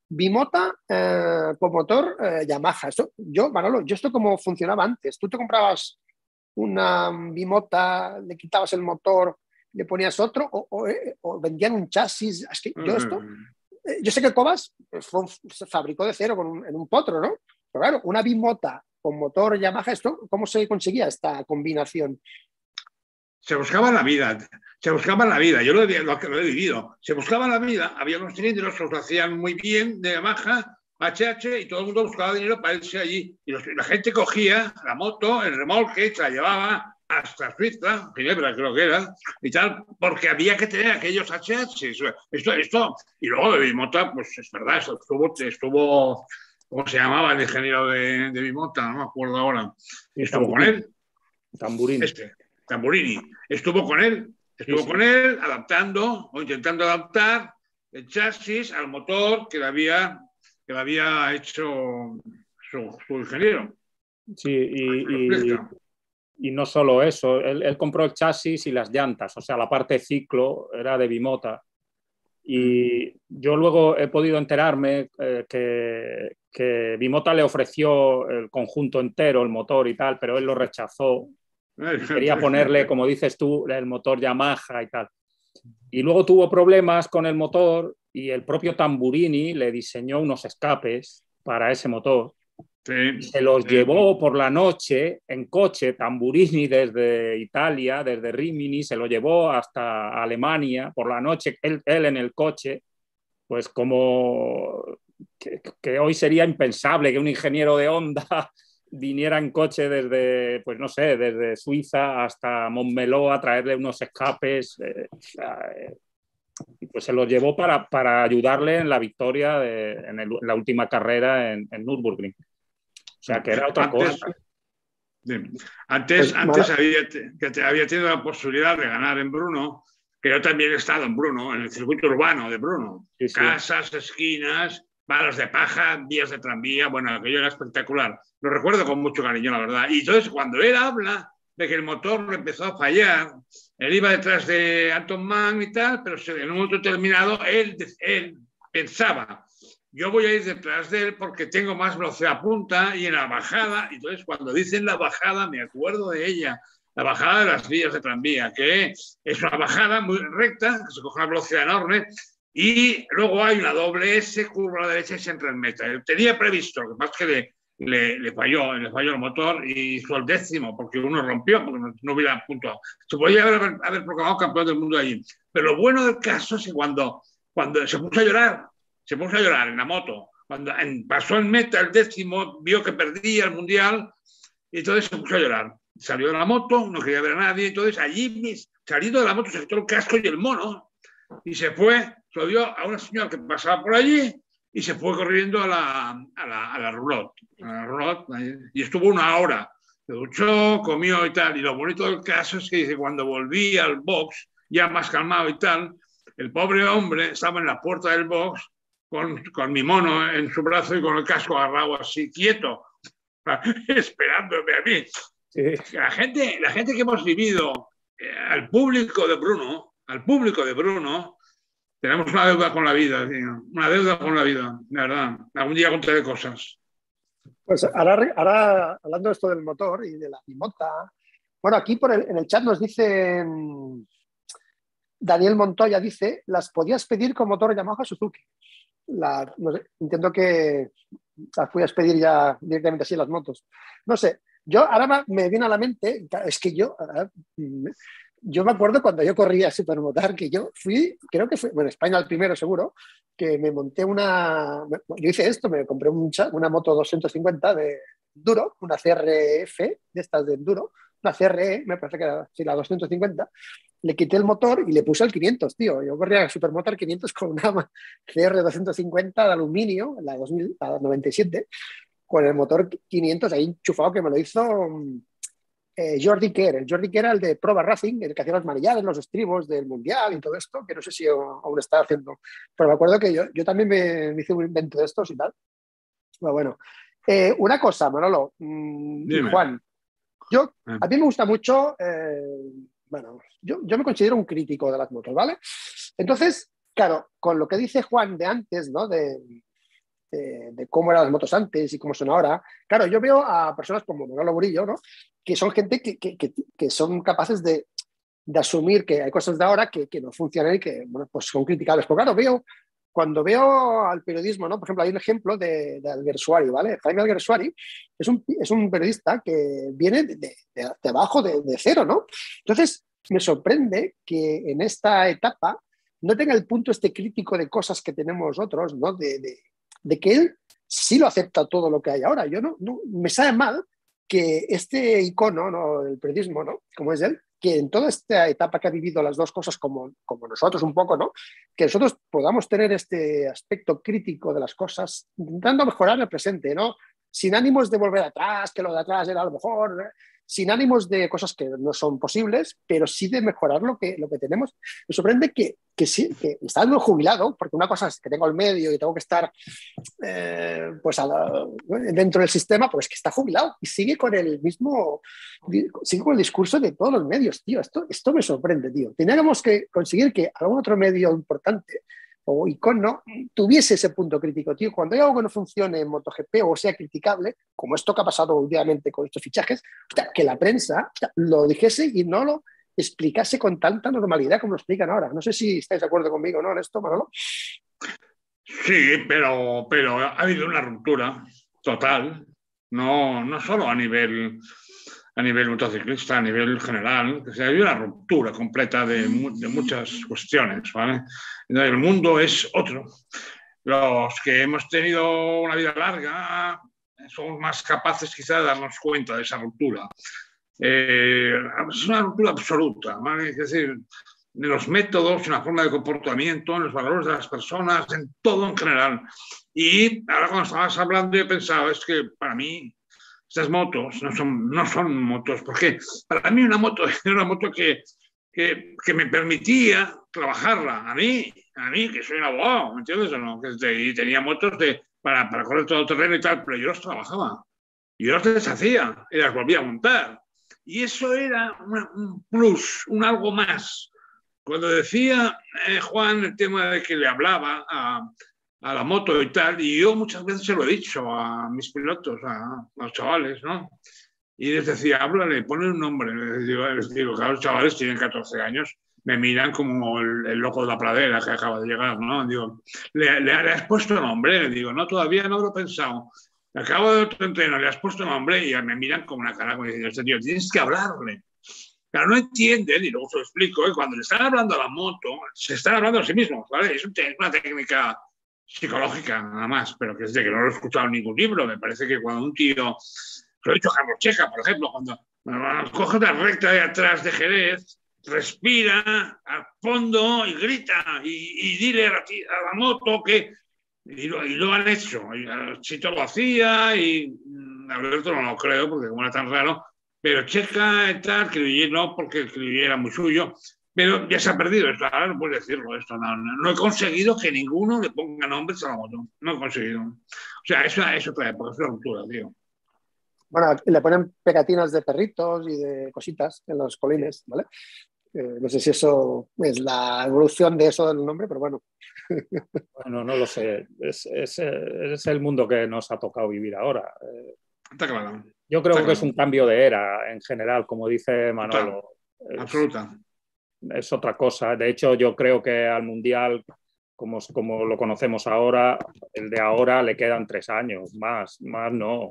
[SPEAKER 1] bimota con motor Yamaha. Manolo, ¿esto cómo funcionaba antes? ¿Tú te comprabas una bimota, le quitabas el motor, le ponías otro o vendían un chasis? Es que yo sé que Cobas se fabricó de cero en un potro, ¿no? Pero claro, una bimota con motor Yamaha, ¿cómo se conseguía esta combinación?
[SPEAKER 3] Se buscaba la vida, yo lo he vivido, se buscaba la vida, había unos cilindros que los hacían muy bien de Yamaha, HH, y todo el mundo buscaba dinero para irse allí. Y la gente cogía la moto, el remolque, se la llevaba hasta Suiza, Ginebra creo que era, y tal, porque había que tener aquellos HH. Esto. Y luego de Bimota, pues es verdad, estuvo ¿cómo se llamaba el ingeniero de Bimota? No me acuerdo ahora. Estuvo con él. Tamburini. Estuvo con él adaptando o intentando adaptar el chasis al motor que le había hecho su ingeniero.
[SPEAKER 2] Sí, y no solo eso, él compró el chasis y las llantas, o sea, la parte ciclo era de Bimota. Y yo luego he podido enterarme que Bimota le ofreció el conjunto entero, el motor y tal, pero él lo rechazó. Quería ponerle, como dices tú, el motor Yamaha y tal. Y luego tuvo problemas con el motor y el propio Tamburini le diseñó unos escapes para ese motor.
[SPEAKER 3] Sí,
[SPEAKER 2] se los llevó por la noche en coche, Tamburini desde Italia, desde Rimini, se lo llevó hasta Alemania por la noche, él en el coche, pues como que hoy sería impensable que un ingeniero de Honda viniera en coche desde, pues no sé, desde Suiza hasta Montmeló a traerle unos escapes. Y pues se los llevó para ayudarle en la victoria en la última carrera en Nürburgring. O sea, que era otra cosa.
[SPEAKER 3] Antes había tenido la posibilidad de ganar en Brno, que yo también he estado en Brno, en el circuito urbano de Brno. Sí, sí. Casas, esquinas, balas de paja, vías de tranvía, bueno, aquello era espectacular. Lo recuerdo con mucho cariño, la verdad. Y entonces, cuando él habla de que el motor empezó a fallar, él iba detrás de Anton Mang y tal, pero en un momento determinado él pensaba, yo voy a ir detrás de él porque tengo más velocidad a punta y en la bajada, entonces cuando dicen la bajada me acuerdo de ella, la bajada de las vías de tranvía, que es una bajada muy recta, que se coge una velocidad enorme y luego hay una doble S, curva a la derecha y se entra en meta. Él tenía previsto, lo que pasa es que le falló el motor y hizo el 10º porque uno rompió, porque no hubiera puntuado. Se podía haber proclamado campeón del mundo allí. Pero lo bueno del caso es que cuando se puso a llorar en la moto. Cuando pasó en meta el 10º, vio que perdía el mundial y entonces se puso a llorar. Salió de la moto, no quería ver a nadie, entonces allí, saliendo de la moto, se quitó el casco y el mono y se fue, se lo dio a una señora que pasaba por allí y se fue corriendo a la roulotte. Y estuvo una hora. Se duchó, comió y tal. Y lo bonito del caso es que dice, cuando volví al box, ya más calmado y tal, el pobre hombre estaba en la puerta del box con mi mono en su brazo y con el casco agarrado así, quieto, esperándome a mí. Sí. La gente que hemos vivido, al público de Brno, tenemos una deuda con la vida, tío. Una deuda con la vida, de verdad. Algún día contaré cosas.
[SPEAKER 1] Pues ahora hablando de esto del motor y de la bimota, bueno, aquí en el chat nos dicen, Daniel Montoya dice, las podías pedir con motor Yamaha Suzuki. No sé, entiendo que las podías pedir ya directamente así las motos. No sé, yo ahora me viene a la mente, es que yo me acuerdo cuando yo corría Supermotar, que yo fui, creo que fue, bueno, España el primero seguro, que me monté yo hice esto, me compré una moto 250 de Enduro, una CRF, de estas de Enduro, una CRE, me parece que era la 250, le quité el motor y le puse el 500, tío. Yo corría Supermotar 500 con una CR 250 de aluminio, la 97, con el motor 500 ahí enchufado, que me lo hizo Jordi Kerr. El Jordi Kerr era el de Proba Racing, el que hacía las manilladas, los estribos del Mundial y todo esto, que no sé si aún está haciendo. Pero me acuerdo que yo también me hice un invento de estos y tal. Bueno, una cosa, Manolo y Juan. A mí me gusta mucho, bueno, yo me considero un crítico de las motos, ¿vale? Entonces, claro, con lo que dice Juan de antes, ¿no? De de cómo eran las motos antes y cómo son ahora. Claro, yo veo a personas como Manolo Murillo, ¿no? Que son gente que son capaces de asumir que hay cosas de ahora que no funcionan y que, bueno, pues son criticables. Pero claro, cuando veo al periodismo, ¿no? Por ejemplo, hay un ejemplo de Alguersuari, ¿vale? Jaime Alguersuari es un periodista que viene de abajo, de cero, ¿no? Entonces, me sorprende que en esta etapa no tenga el punto este crítico de cosas que tenemos otros, ¿no? De que él sí lo acepta todo lo que hay ahora. Yo no me sabe mal que este icono, ¿no? Del periodismo, ¿no? Como es él, que en toda esta etapa que ha vivido las dos cosas como nosotros un poco, ¿no? Que nosotros podamos tener este aspecto crítico de las cosas, intentando mejorar el presente, ¿no? Sin ánimos de volver atrás, que lo de atrás era a lo mejor, ¿eh? Sin ánimos de cosas que no son posibles, pero sí de mejorar lo que tenemos. Me sorprende que sí, que estando jubilado, porque una cosa es que tengo el medio y tengo que estar pues dentro del sistema, pues que está jubilado y sigue con el discurso de todos los medios, tío. Esto me sorprende, tío. Teníamos que conseguir que algún otro medio importante o icono tuviese ese punto crítico, tío. Cuando hay algo que no funcione en MotoGP o sea criticable, como esto que ha pasado últimamente con estos fichajes, que la prensa lo dijese y no lo explicase con tanta normalidad como lo explican ahora. No sé si estáis de acuerdo conmigo, ¿no? En esto, Manolo.
[SPEAKER 3] Sí, pero ha habido una ruptura total, no solo a nivel motociclista, a nivel general, que se ha habido una ruptura completa de muchas cuestiones, ¿vale? El mundo es otro. Los que hemos tenido una vida larga somos más capaces quizá de darnos cuenta de esa ruptura. Es una ruptura absoluta, ¿vale? Es decir, en los métodos, en la forma de comportamiento, en los valores de las personas, en todo en general. Y ahora cuando estabas hablando yo pensaba, es que para mí estas motos no son motos, porque para mí una moto era una moto que me permitía trabajarla. A mí que soy un abogado, ¿me entiendes o no? Y tenía motos para correr todo el terreno y tal, pero yo los trabajaba. Yo los deshacía y las volvía a montar. Y eso era un plus, un algo más. Cuando decía Juan el tema de que le hablaba a la moto y tal, y yo muchas veces se lo he dicho a mis pilotos, a los chavales, ¿no? Y les decía, háblale, ponle un nombre. Les digo, claro, los chavales tienen 14 años, me miran como el loco de la pradera que acaba de llegar, ¿no? Digo, ¿le has puesto nombre? Le digo, no, todavía no lo he pensado. Acabo de otro entreno, le has puesto nombre y me miran como una cara, como diciendo, este tío, tienes que hablarle. Claro, no entienden, y luego se lo explico, cuando le están hablando a la moto, se están hablando a sí mismos, ¿vale? Es una técnica psicológica nada más, pero que desde que no lo he escuchado en ningún libro, me parece que cuando un tío, lo ha dicho Carlos Checa, por ejemplo, cuando coge la recta de atrás de Jerez, respira al fondo y grita y dile a la moto que... Y lo han hecho. Chito lo hacía y Alberto no lo creo, porque como era tan raro, pero Checa y tal, que no, porque el que era muy suyo, pero ya se ha perdido esto, ahora no puedo decirlo esto, no he conseguido que ninguno le ponga nombres a la moto, no he conseguido. O sea, eso otra época, es una ruptura, tío.
[SPEAKER 1] Bueno, le ponen pegatinas de perritos y de cositas en los colines, ¿vale? No sé si eso es la evolución de eso del nombre, pero bueno.
[SPEAKER 2] Bueno, no lo sé. Es el mundo que nos ha tocado vivir ahora.
[SPEAKER 3] Está claro.
[SPEAKER 2] Yo creo que es un cambio de era en general, como dice Manolo.
[SPEAKER 3] Absoluta.
[SPEAKER 2] Es otra cosa. De hecho, yo creo que al Mundial, como lo conocemos ahora, el de ahora le quedan 3 años, más no.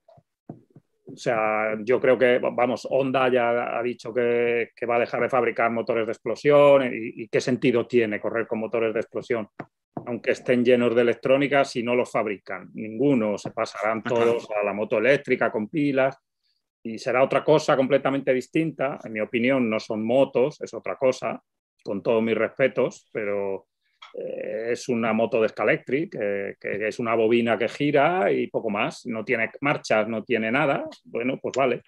[SPEAKER 2] O sea, yo creo que, vamos, Honda ya ha dicho que va a dejar de fabricar motores de explosión y qué sentido tiene correr con motores de explosión, aunque estén llenos de electrónica, si no los fabrican. Ninguno, se pasarán todos a la moto eléctrica con pilas y será otra cosa completamente distinta. En mi opinión, no son motos, es otra cosa, con todos mis respetos, pero... es una moto de Scalextric, que es una bobina que gira y poco más, no tiene marchas, no tiene nada, bueno, pues vale.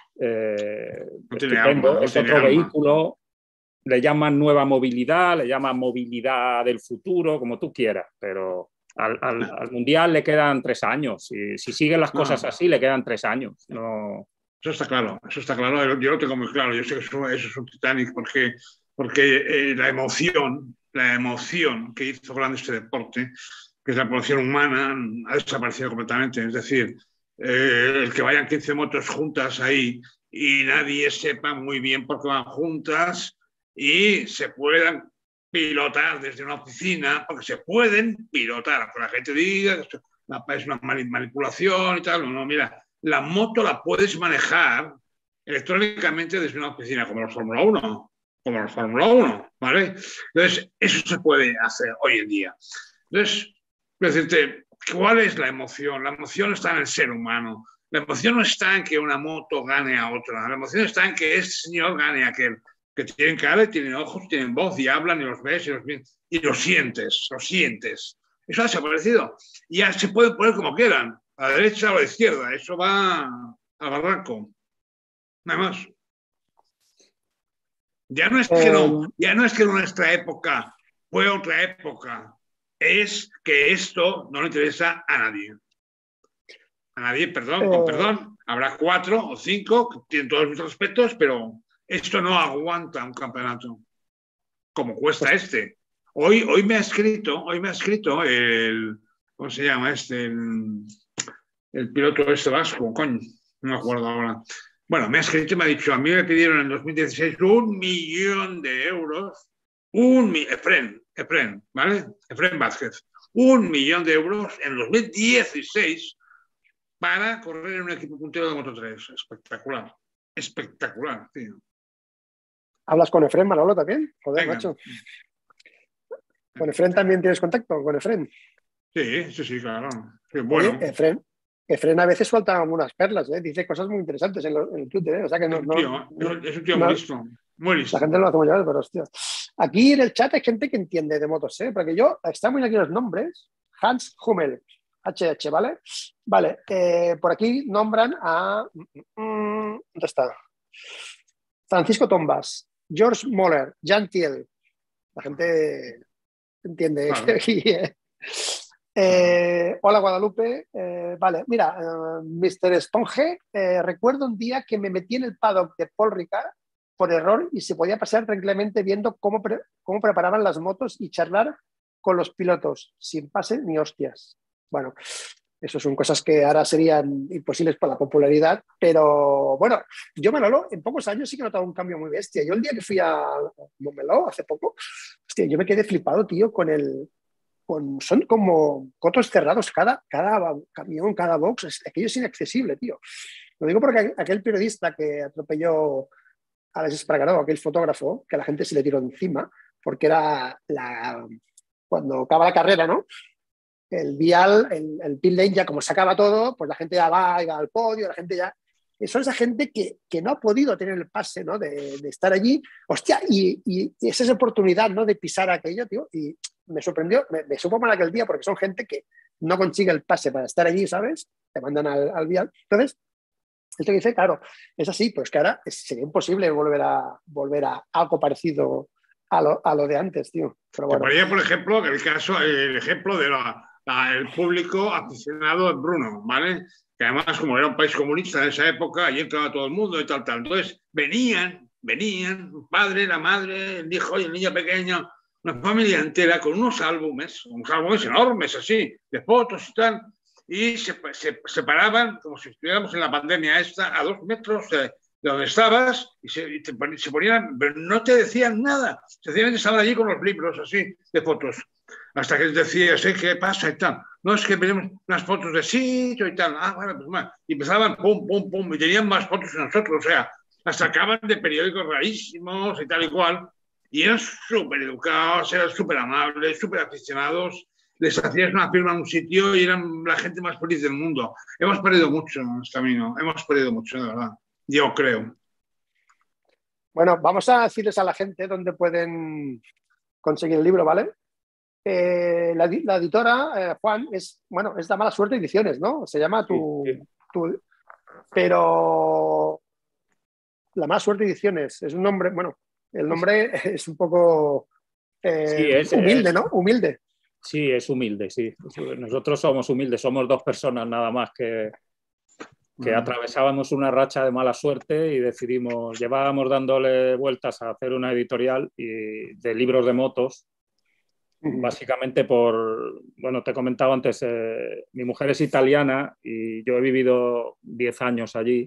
[SPEAKER 3] No tiene alma,
[SPEAKER 2] es otro vehículo, le llaman nueva movilidad, le llaman movilidad del futuro, como tú quieras, pero al Mundial le quedan 3 años, si siguen las cosas así, le quedan 3 años. No...
[SPEAKER 3] Eso está claro, yo lo tengo muy claro, yo sé que eso es un Titanic porque la emoción que hizo grande este deporte que es la población humana, ha desaparecido completamente. Es decir, el que vayan 15 motos juntas ahí y nadie sepa muy bien por qué van juntas y se puedan pilotar desde una oficina, porque se pueden pilotar, aunque la gente diga que es una manipulación y tal. No, mira, la moto la puedes manejar electrónicamente desde una oficina, como los Fórmula 1, ¿vale? Entonces, eso se puede hacer hoy en día. Entonces, decirte, ¿cuál es la emoción? La emoción está en el ser humano. La emoción no está en que una moto gane a otra. La emoción está en que ese señor gane a aquel. Que tienen cara, tienen ojos, tienen voz y hablan y los ves y los sientes, los sientes. Eso ha desaparecido. Y ya se puede poner como quieran, a la derecha o a la izquierda. Eso va al barranco. Nada más. Ya no es que nuestra época fue otra época. Es que esto no le interesa a nadie. A nadie, perdón, con perdón. Habrá 4 o 5 que tienen todos mis respetos, pero esto no aguanta un campeonato. Como cuesta este. Hoy me ha escrito el, ¿cómo se llama este? El piloto este vasco, coño, no me acuerdo ahora. Bueno, me ha escrito y me ha dicho, a mí me pidieron en 2016 1 millón de euros, Efrén, ¿vale? Efrén Vázquez, 1 millón de euros en 2016 para correr en un equipo puntero de Moto 3. Espectacular, espectacular, tío.
[SPEAKER 1] ¿Hablas con Efrén, Manolo, también? Joder,
[SPEAKER 3] Venga.
[SPEAKER 1] macho. ¿Con Efrén también tienes contacto? ¿Con Efrén?
[SPEAKER 3] Sí, claro. Sí, bueno.
[SPEAKER 1] Oye, Efrén a veces suelta unas perlas, ¿eh? Dice cosas muy interesantes en el Twitter, ¿eh? O sea que
[SPEAKER 3] es un tío muy listo. Muy listo.
[SPEAKER 1] La gente no lo hace muy bien, pero hostia. Aquí en el chat hay gente que entiende de motos, ¿eh? Porque yo, están muy aquí los nombres. Hans Hummel, HH, ¿vale? Vale, por aquí nombran a... ¿Dónde está? Francisco Tombas, George Moller, Jan Thiel. La gente entiende
[SPEAKER 3] Claro.
[SPEAKER 1] aquí, hola Guadalupe, vale, mira, Mr. Esponge, recuerdo un día que me metí en el paddock de Paul Ricard por error y se podía pasar tranquilamente viendo cómo preparaban las motos y charlar con los pilotos, sin pase ni hostias. Bueno, eso son cosas que ahora serían imposibles por la popularidad, pero bueno, yo Manolo, en pocos años sí que he notado un cambio muy bestia. Yo el día que fui a Montmeló hace poco, hostia, yo me quedé flipado, tío, son como cotos cerrados, cada camión, cada box, aquello es inaccesible, tío. Lo digo porque aquel periodista que atropelló a Alex Espargaró, aquel fotógrafo, que a la gente se le tiró encima, porque era cuando acaba la carrera, ¿no? El vial, el pit lane, ya como se acaba todo, pues la gente ya va al podio, la gente ya... Son esa gente que no ha podido tener el pase, ¿no? De estar allí. Hostia, y esa oportunidad, ¿no? De pisar aquello, tío. Y me sorprendió, me supo mal aquel día porque son gente que no consigue el pase para estar allí, ¿sabes? Te mandan al vial. Entonces, esto que dice, claro, es así, pues que ahora sería imposible volver a algo parecido a lo de antes, tío. Pero bueno.
[SPEAKER 3] Por ejemplo, el ejemplo del público aficionado a Bruno, ¿vale? Que además, como era un país comunista en esa época, allí entraba todo el mundo y tal. Entonces, venían, el padre, la madre, el hijo y el niño pequeño, una familia entera con unos álbumes enormes así, de fotos y tal, y se paraban, como si estuviéramos en la pandemia esta, a 2 metros de donde estabas, y se ponían, pero no te decían nada, sencillamente estaban allí con los libros así, de fotos, hasta que les decías, ¿qué pasa y tal? No, es que tenemos unas fotos de sitio y tal. Ah, bueno, pues más. Y empezaban pum, pum, pum, y tenían más fotos que nosotros, o sea, las sacaban de periódicos rarísimos y tal y cual, y eran súper educados, eran súper amables, súper aficionados, les hacías una firma en un sitio y eran la gente más feliz del mundo. Hemos perdido mucho en este camino, hemos perdido mucho, de verdad, yo creo.
[SPEAKER 1] Bueno, vamos a decirles a la gente dónde pueden conseguir el libro, ¿vale? La editora, Juan, es La Mala Suerte Ediciones, ¿no? Se llama pero La Mala Suerte Ediciones es un nombre, bueno, el nombre es un poco humilde, ¿no? Humilde.
[SPEAKER 2] Sí, es humilde, sí. Nosotros somos humildes, somos 2 personas nada más que atravesábamos una racha de mala suerte y llevábamos dándole vueltas a hacer una editorial de libros de motos básicamente bueno, te he comentado antes, mi mujer es italiana y yo he vivido 10 años allí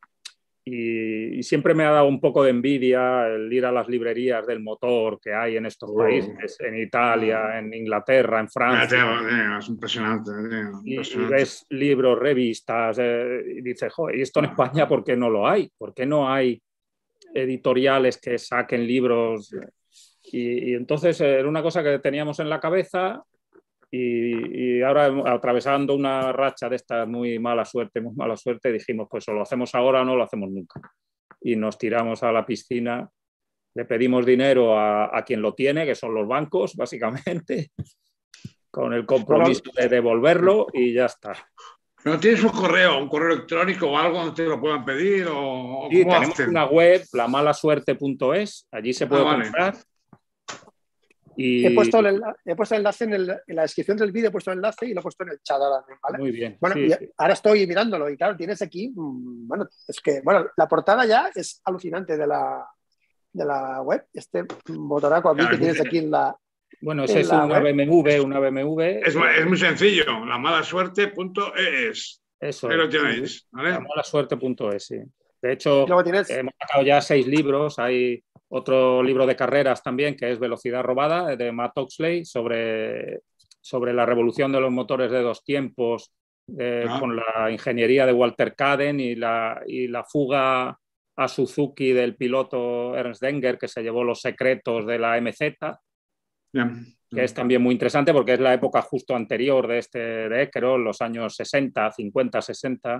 [SPEAKER 2] y siempre me ha dado un poco de envidia el ir a las librerías del motor que hay en estos países, en Italia, en Inglaterra, en Francia.
[SPEAKER 3] Es impresionante.
[SPEAKER 2] Y ves libros, revistas, y dices, joder, ¿y esto en España por qué no lo hay? ¿Por qué no hay editoriales que saquen libros? Y entonces era una cosa que teníamos en la cabeza y ahora atravesando una racha de esta muy mala suerte, dijimos, pues o lo hacemos ahora o no lo hacemos nunca. Y nos tiramos a la piscina, le pedimos dinero a quien lo tiene, que son los bancos, básicamente, con el compromiso de devolverlo y ya está.
[SPEAKER 3] ¿No tienes un correo electrónico o algo donde te lo puedan pedir?
[SPEAKER 2] Sí, tenemos una web, lamalasuerte.es, allí se puede comprar.
[SPEAKER 1] Y... He puesto el enlace en la descripción del vídeo, he puesto el enlace y lo he puesto en el chat ahora, ¿vale?
[SPEAKER 2] Muy bien.
[SPEAKER 1] Bueno, sí. Ahora estoy mirándolo y claro, tienes aquí, bueno, es que, bueno, la portada ya es alucinante de la web, este motoraco aquí que tienes aquí en la...
[SPEAKER 2] Bueno, esa es una BMW.
[SPEAKER 3] Es muy sencillo, lamalasuerte.es.
[SPEAKER 2] Eso.
[SPEAKER 3] Ahí lo tenéis, ¿vale?
[SPEAKER 2] Lamalasuerte.es, sí. De hecho, hemos sacado ya 6 libros, hay otro libro de carreras también, que es Velocidad robada, de Matt Oxley, sobre la revolución de los motores de 2 tiempos, con la ingeniería de Walter Cadden y la fuga a Suzuki del piloto Ernst Denger, que se llevó los secretos de la MZ, que es también muy interesante porque es la época justo anterior de Eckerö, los años 60, 50, 60,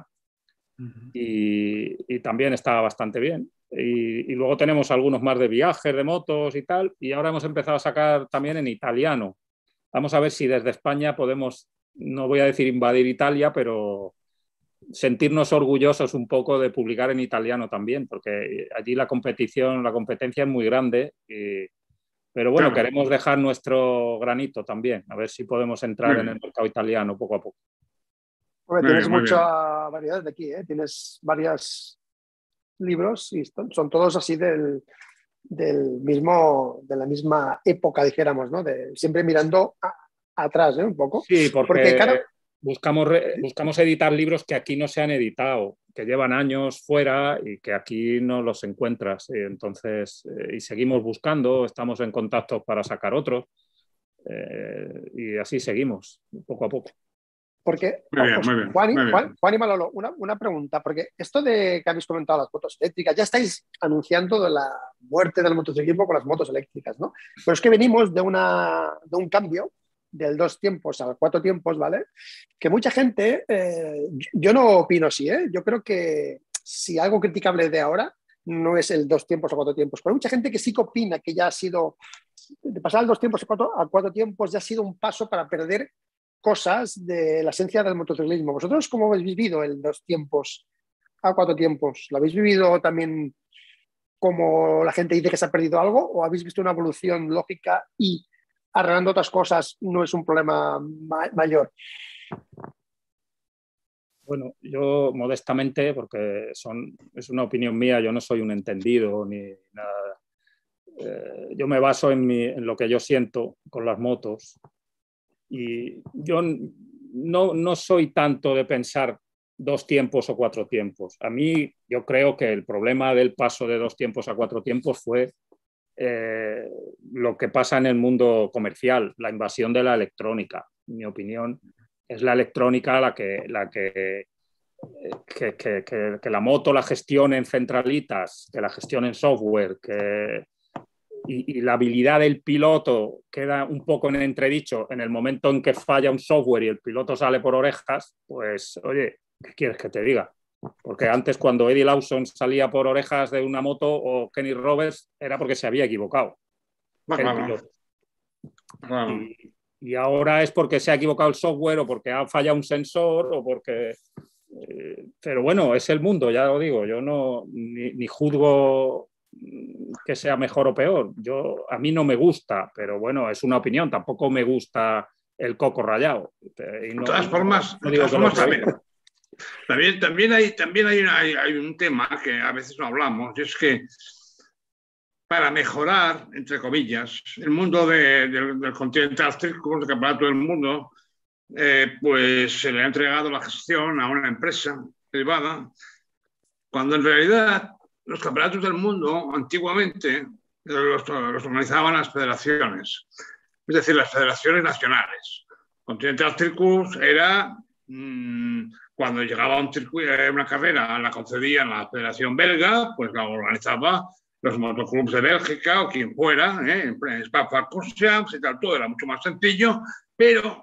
[SPEAKER 2] y también está bastante bien. Y luego tenemos algunos más de viajes, de motos y tal, y ahora hemos empezado a sacar también en italiano. Vamos a ver si desde España podemos, no voy a decir invadir Italia, pero sentirnos orgullosos un poco de publicar en italiano también, porque allí la competencia es muy grande, pero bueno, queremos dejar nuestro granito también, a ver si podemos entrar en el mercado italiano poco a poco.
[SPEAKER 1] Porque tienes mucha variedad de aquí, ¿eh? Tienes varios libros y son todos así de la misma época, dijéramos, ¿no? Siempre mirando atrás, ¿eh? Un poco.
[SPEAKER 2] Sí, porque claro, buscamos editar libros que aquí no se han editado, que llevan años fuera y que aquí no los encuentras. Entonces, y seguimos buscando, estamos en contacto para sacar otros y así seguimos, poco a poco.
[SPEAKER 1] Porque, Juan y Manolo, una pregunta, porque esto de que habéis comentado las motos eléctricas, ya estáis anunciando de la muerte del motociclismo con las motos eléctricas, ¿no? Pero es que venimos de un cambio del 2 tiempos a 4 tiempos, ¿vale? Que mucha gente, yo no opino así, ¿eh? Yo creo que si algo criticable de ahora no es el 2 tiempos a 4 tiempos, pero hay mucha gente que sí que opina que ya ha sido, de pasar al 2 tiempos a 4 tiempos ya ha sido un paso para perder cosas de la esencia del motociclismo. ¿Vosotros cómo habéis vivido el 2 tiempos a 4 tiempos? ¿Lo habéis vivido también como la gente dice que se ha perdido algo o habéis visto una evolución lógica y arreglando otras cosas no es un problema mayor?
[SPEAKER 2] Bueno, yo modestamente, porque es una opinión mía, yo no soy un entendido ni nada. Yo me baso en lo que yo siento con las motos. Y yo no soy tanto de pensar 2 tiempos o 4 tiempos. A mí yo creo que el problema del paso de 2 tiempos a 4 tiempos fue lo que pasa en el mundo comercial, la invasión de la electrónica. En mi opinión, es la electrónica que la moto la gestione en centralitas, que la gestione en software, y la habilidad del piloto queda un poco en entredicho en el momento en que falla un software y el piloto sale por orejas, pues, oye, ¿qué quieres que te diga? Porque antes cuando Eddie Lawson salía por orejas de una moto o Kenny Roberts era porque se había equivocado. Y ahora es porque se ha equivocado el software o porque ha fallado un sensor o porque... pero bueno, es el mundo, ya lo digo, yo no ni juzgo que sea mejor o peor. A mí no me gusta, pero bueno, es una opinión. Tampoco me gusta el coco rallado.
[SPEAKER 3] De todas formas, también hay un tema que a veces no hablamos, y es que para mejorar, entre comillas, el mundo del Continental Circus, del Campeonato del Mundo, pues se le ha entregado la gestión a una empresa privada, cuando en realidad los campeonatos del mundo antiguamente los organizaban las federaciones, es decir, las federaciones nacionales. Continental Circus era cuando llegaba una carrera, la concedían la Federación Belga, pues la organizaba los motoclubs de Bélgica o quien fuera, en Spa-Francorchamps y tal, todo era mucho más sencillo, pero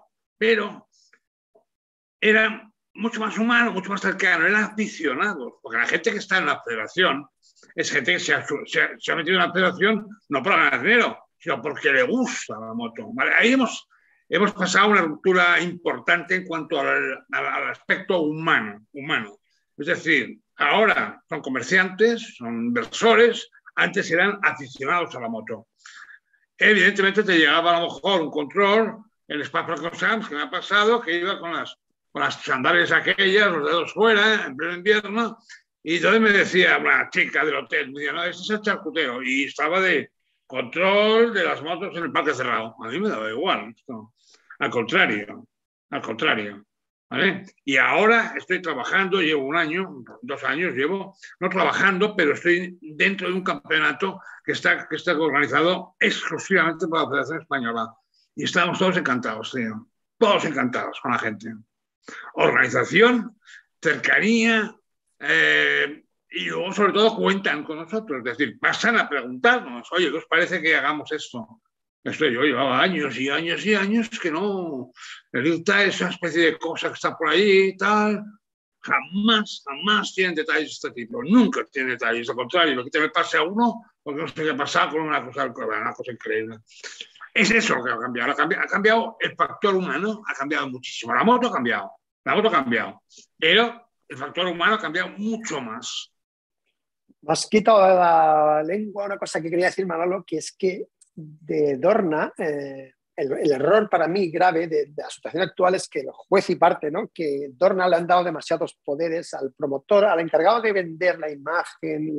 [SPEAKER 3] era mucho más humano, mucho más cercano, eran aficionados, porque la gente que está en la federación es gente que se ha metido en la federación no para ganar dinero, sino porque le gusta la moto. ¿Vale? Ahí hemos pasado una ruptura importante en cuanto al aspecto humano. Es decir, ahora son comerciantes, son inversores, antes eran aficionados a la moto. Evidentemente te llegaba a lo mejor un control en Spa-Francorchamps, que me ha pasado, que iba con las sandalias aquellas, los dedos fuera, en pleno invierno, y entonces me decía una chica del hotel, me decía, no, este es el charcutero, y estaba de control de las motos en el parque cerrado. A mí me daba igual esto. Al contrario. ¿Vale? Y ahora estoy trabajando, llevo 1 año, 2 años, no trabajando, pero estoy dentro de un campeonato que está organizado exclusivamente por la Federación Española. Y estamos todos encantados, tío. Todos encantados con la gente. Organización, cercanía, y luego sobre todo cuentan con nosotros, es decir, pasan a preguntarnos, oye, ¿qué os parece que hagamos esto? Yo llevaba años y años y años que no le gusta esa especie de cosa que está por ahí y tal. Jamás tienen detalles de este tipo, nunca tienen detalles, al contrario, lo que te me pase a uno, porque no sé qué pasa con una cosa increíble. Es eso lo que ha cambiado. Ha cambiado el factor humano, ha cambiado muchísimo. La moto ha cambiado, pero el factor humano ha cambiado mucho más.
[SPEAKER 1] Me has quitado de la lengua una cosa que quería decir, Manolo, que es que de Dorna, el error para mí grave de la situación actual es que el juez y parte, ¿no? Que Dorna le han dado demasiados poderes al promotor, al encargado de vender la imagen,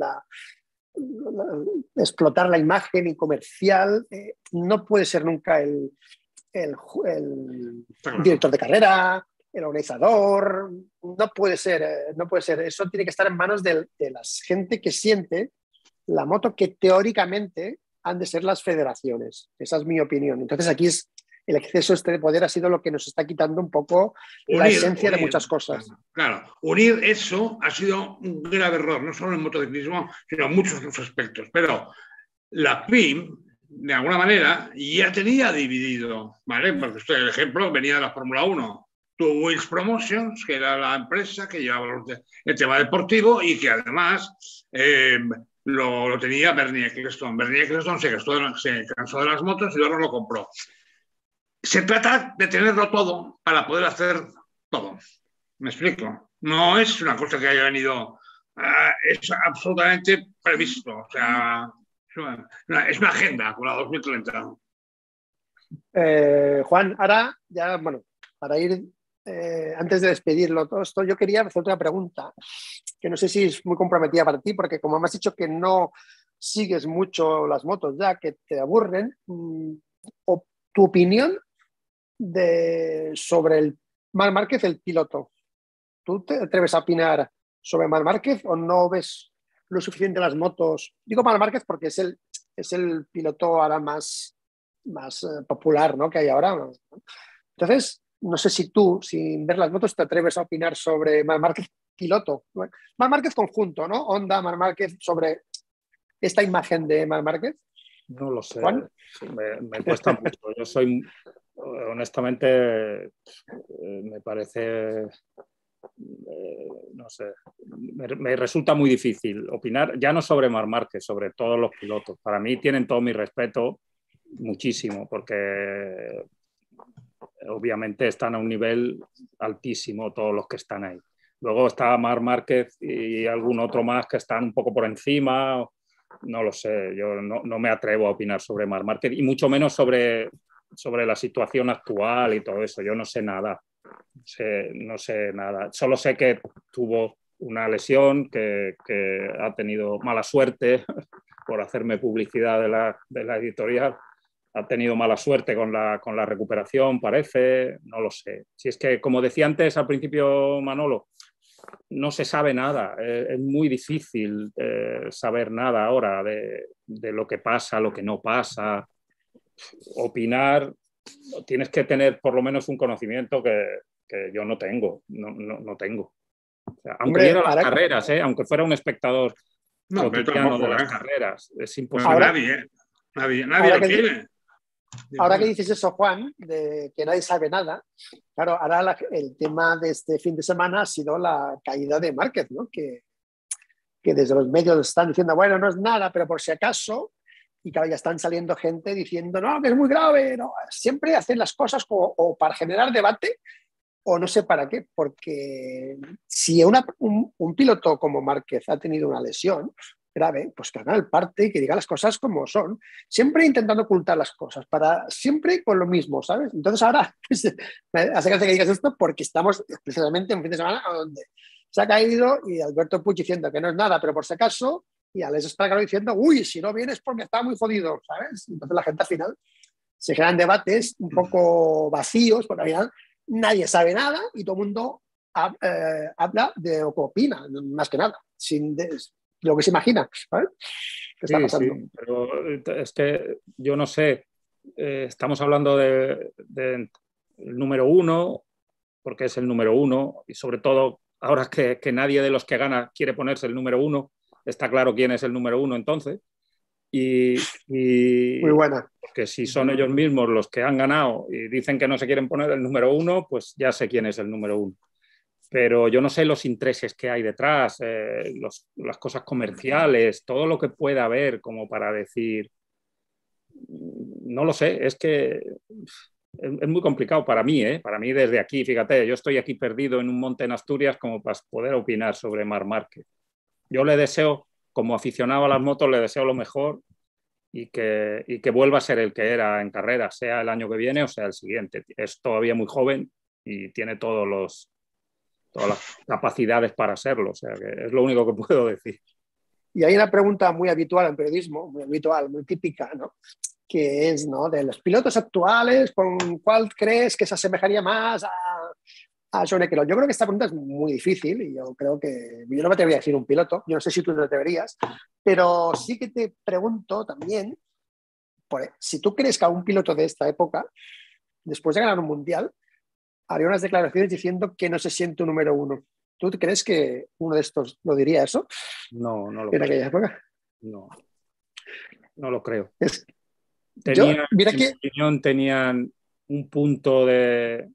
[SPEAKER 1] explotar la imagen y comercial. No puede ser nunca el director de carrera, el organizador. No puede ser. Eso tiene que estar en manos de la gente que siente la moto, que teóricamente han de ser las federaciones. Esa es mi opinión. Entonces aquí el exceso de poder ha sido lo que nos está quitando un poco la esencia de muchas cosas.
[SPEAKER 3] Claro, unir eso ha sido un grave error, no solo en motociclismo, sino en muchos otros aspectos. Pero la PIM, de alguna manera, ya tenía dividido, ¿vale? Porque usted, el ejemplo, venía de la Fórmula 1. Tuvo Wheels Promotions, que era la empresa que llevaba el tema deportivo y que además lo tenía Bernie Ecclestone. Bernie Ecclestone se cansó de las motos y luego lo compró. Se trata de tenerlo todo para poder hacer todo. ¿Me explico? No es una cosa que haya venido, es absolutamente previsto. O sea, es una agenda con la 2030.
[SPEAKER 1] Juan, ahora ya, bueno, para ir, antes de despedirlo todo esto, yo quería hacer otra pregunta que no sé si es muy comprometida para ti, porque como me has dicho que no sigues mucho las motos ya, que te aburren, o tu opinión sobre el Marc Márquez, el piloto. ¿Tú te atreves a opinar sobre Marc Márquez o no ves lo suficiente las motos? Digo Marc Márquez porque es el piloto ahora más popular, ¿no?, que hay ahora. Entonces, no sé si tú, sin ver las motos, te atreves a opinar sobre Marc Márquez piloto. Marc Márquez conjunto, ¿no? Honda, Marc Márquez, sobre esta imagen de Marc Márquez.
[SPEAKER 2] No lo sé.
[SPEAKER 1] ¿Juan?
[SPEAKER 2] Me cuesta mucho. Yo soy, honestamente, me parece, no sé, me resulta muy difícil opinar, ya no sobre Marc Márquez, sobre todos los pilotos. Para mí tienen todo mi respeto, muchísimo, porque obviamente están a un nivel altísimo todos los que están ahí. Luego está Marc Márquez y algún otro más que están un poco por encima. No lo sé, yo no me atrevo a opinar sobre Marc Márquez y mucho menos sobre la situación actual y todo eso. Yo no sé nada. No sé nada. Solo sé que tuvo una lesión, que ha tenido mala suerte por hacerme publicidad de la editorial. Ha tenido mala suerte con la recuperación, parece, no lo sé. Si es que, como decía antes al principio Manolo, no se sabe nada, es muy difícil saber nada ahora de lo que pasa, lo que no pasa. Opinar, tienes que tener por lo menos un conocimiento que yo no tengo, no tengo. O sea, aunque viera las carreras, aunque fuera un espectador cotidiano de las carreras, es imposible.
[SPEAKER 3] Nadie lo tiene.
[SPEAKER 1] Ahora que dices eso, Juan, de que nadie sabe nada, claro, ahora el tema de este fin de semana ha sido la caída de Márquez, ¿no? Que desde los medios están diciendo, bueno, no es nada, pero por si acaso, y claro, ya están saliendo gente diciendo, no, que es muy grave, no, siempre hacen las cosas o para generar debate o no sé para qué, porque si un piloto como Márquez ha tenido una lesión grave, pues que haga el parte y que diga las cosas como son, siempre intentando ocultar las cosas, siempre con lo mismo, ¿sabes? Entonces ahora hace gracia que digas esto porque estamos precisamente en un fin de semana donde se ha caído y Alberto Puig diciendo que no es nada, pero por si acaso, y Alex Espargaró diciendo, uy, si no vienes porque está muy jodido, ¿sabes? Entonces la gente al final se crean debates un poco vacíos, porque al final nadie sabe nada y todo el mundo habla de lo que opina, más que nada, sin lo que se imagina, ¿sabes? ¿Qué está pasando?
[SPEAKER 2] Sí, pero es que yo no sé, estamos hablando del número uno, porque es el número uno, y sobre todo ahora que nadie de los que gana quiere ponerse el número uno, está claro quién es el número uno entonces.
[SPEAKER 1] Muy buena.
[SPEAKER 2] Porque si son ellos mismos los que han ganado y dicen que no se quieren poner el número uno, pues ya sé quién es el número uno. Pero yo no sé los intereses que hay detrás, las cosas comerciales, todo lo que pueda haber como para decir, no lo sé, es que es muy complicado para mí, para mí desde aquí, fíjate, yo estoy aquí perdido en un monte en Asturias como para poder opinar sobre Marc Márquez. Yo le deseo, como aficionado a las motos, le deseo lo mejor y que vuelva a ser el que era en carrera, sea el año que viene o sea el siguiente. Es todavía muy joven y tiene todas las capacidades para serlo, o sea que es lo único que puedo decir.
[SPEAKER 1] Y hay una pregunta muy habitual en periodismo, muy habitual, muy típica, ¿no? Que es, ¿no? De los pilotos actuales, ¿con cuál crees que se asemejaría más a Joan Ekerol? Yo creo que esta pregunta es muy difícil y yo creo que yo no me atrevería a decir un piloto, yo no sé si tú no te deberías, pero sí que te pregunto también, si tú crees que a un piloto de esta época, después de ganar un mundial, haría unas declaraciones diciendo que no se siente un número uno. ¿Tú crees que uno de estos lo diría eso?
[SPEAKER 2] No lo
[SPEAKER 1] creo. ¿En
[SPEAKER 2] aquella
[SPEAKER 1] época?
[SPEAKER 2] No lo creo.
[SPEAKER 1] Mira
[SPEAKER 2] en mi opinión, tenían un punto de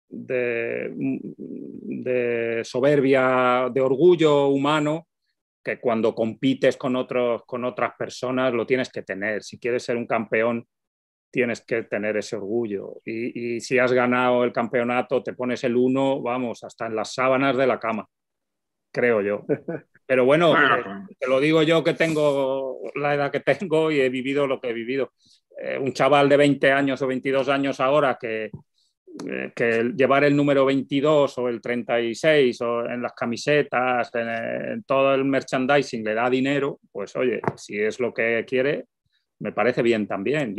[SPEAKER 2] soberbia, de orgullo humano, que cuando compites con otras personas lo tienes que tener. Si quieres ser un campeón, tienes que tener ese orgullo. Y si has ganado el campeonato, te pones el 1, vamos, hasta en las sábanas de la cama, creo yo. Pero bueno, te lo digo yo que tengo la edad que tengo y he vivido lo que he vivido. Un chaval de 20 años o 22 años ahora que llevar el número 22 o el 36 o en las camisetas, en todo el merchandising le da dinero, pues oye, si es lo que quiere, me parece bien también.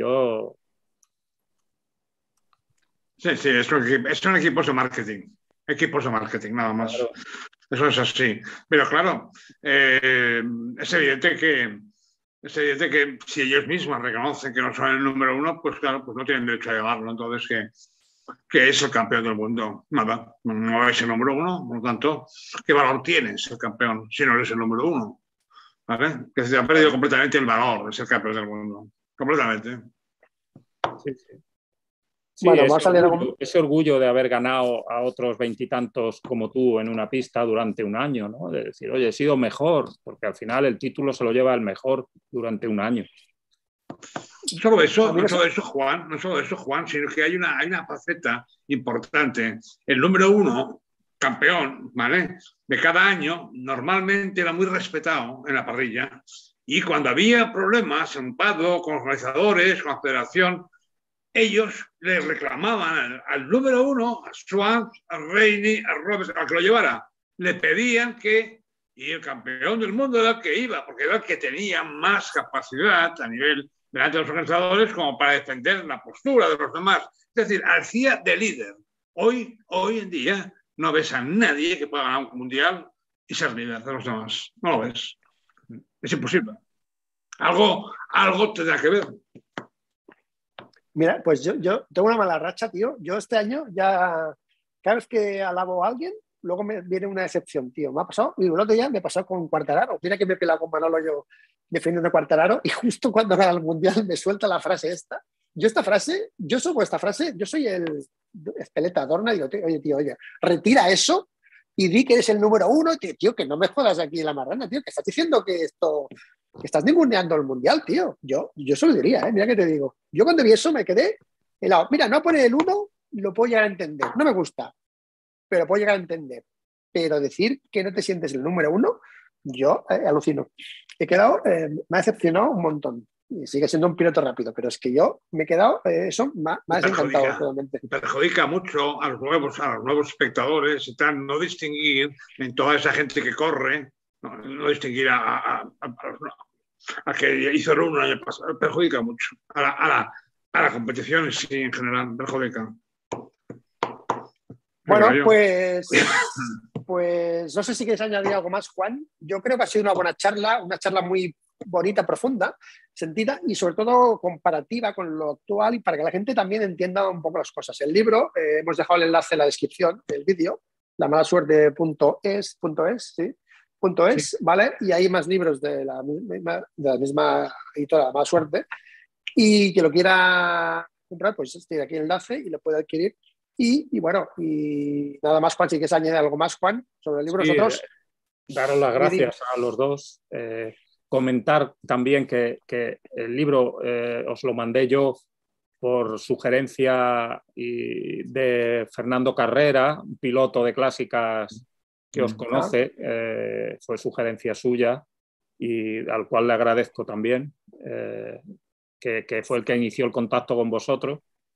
[SPEAKER 3] Sí, son equipos de marketing. Equipos de marketing, nada más. Claro. Eso es así. Pero claro, es evidente que si ellos mismos reconocen que no son el número uno, pues claro, pues no tienen derecho a llevarlo. Entonces, que es el campeón del mundo. Nada, no es el número uno, por lo tanto, ¿qué valor tienes el campeón si no eres el número uno? ¿Vale? Que se ha perdido completamente el valor de ser campeón del mundo. Completamente.
[SPEAKER 2] Sí. Sí, bueno, ese orgullo de haber ganado a otros veintitantos como tú en una pista durante un año, ¿no? De decir, oye, he sido mejor, porque al final el título se lo lleva el mejor durante un año.
[SPEAKER 3] No solo eso, Juan, sino que hay una faceta importante. El número uno, campeón, ¿vale? De cada año, normalmente era muy respetado en la parrilla. Y cuando había problemas en Pado, con los organizadores, con la federación, ellos le reclamaban al número uno, a Swans, a Rainey, a Roberts, al que lo llevara. Le pedían que y el campeón del mundo era el que iba, porque era el que tenía más capacidad a nivel delante de los organizadores como para defender la postura de los demás. Es decir, hacía de líder. Hoy en día no ves a nadie que pueda ganar un mundial y ser líder de los demás. No lo ves. Es imposible. Algo tendrá que ver.
[SPEAKER 1] Mira, pues yo tengo una mala racha, tío. Yo este año ya, cada vez que alabo a alguien, luego me viene una excepción, tío. Me ha pasado, y el otro día me pasó con Quartararo. Mira que me he peleado con Manolo yo defendiendo a Quartararo y justo cuando gana el Mundial me suelta la frase esta. Yo subo esta frase, yo soy el Espeleta Adorna, digo, oye, retira eso y di que eres el número 1, tío, que no me jodas aquí en la marrana, tío, que estás diciendo que estás ninguneando el Mundial, tío. Yo se lo diría, mira que te digo. Yo cuando vi eso me quedé helado. Mira, no poner el 1 lo puedo llegar a entender. No me gusta, pero puedo llegar a entender. Pero decir que no te sientes el número 1, yo alucino. He quedado, me ha decepcionado un montón. Y sigue siendo un piloto rápido, pero es que yo me he quedado, eso me ha desencantado totalmente.
[SPEAKER 3] Perjudica mucho a los nuevos espectadores y tal, no distinguir en toda esa gente que corre, no distinguir a que hizo el 1 el año pasado, perjudica mucho. A la competición en sí, en general, perjudica.
[SPEAKER 1] Bueno, pues no sé si quieres añadir algo más, Juan. Yo creo que ha sido una buena charla, una charla muy bonita, profunda, sentida y sobre todo comparativa con lo actual y para que la gente también entienda un poco las cosas. El libro, hemos dejado el enlace en la descripción del vídeo, lamalasuerte.es, ¿sí? .es, ¿vale? Y hay más libros de la misma editora, La Mala Suerte, y que lo quiera comprar, pues tiene aquí el enlace y lo puede adquirir. Y bueno, y nada más, Juan, si quieres añadir algo más, Juan, sobre el libro. Nosotros
[SPEAKER 2] daros las gracias a los dos. Comentar también que el libro os lo mandé yo por sugerencia de Fernando Carrera, un piloto de clásicas que os conoce, fue sugerencia suya y al cual le agradezco también, que fue el que inició el contacto con vosotros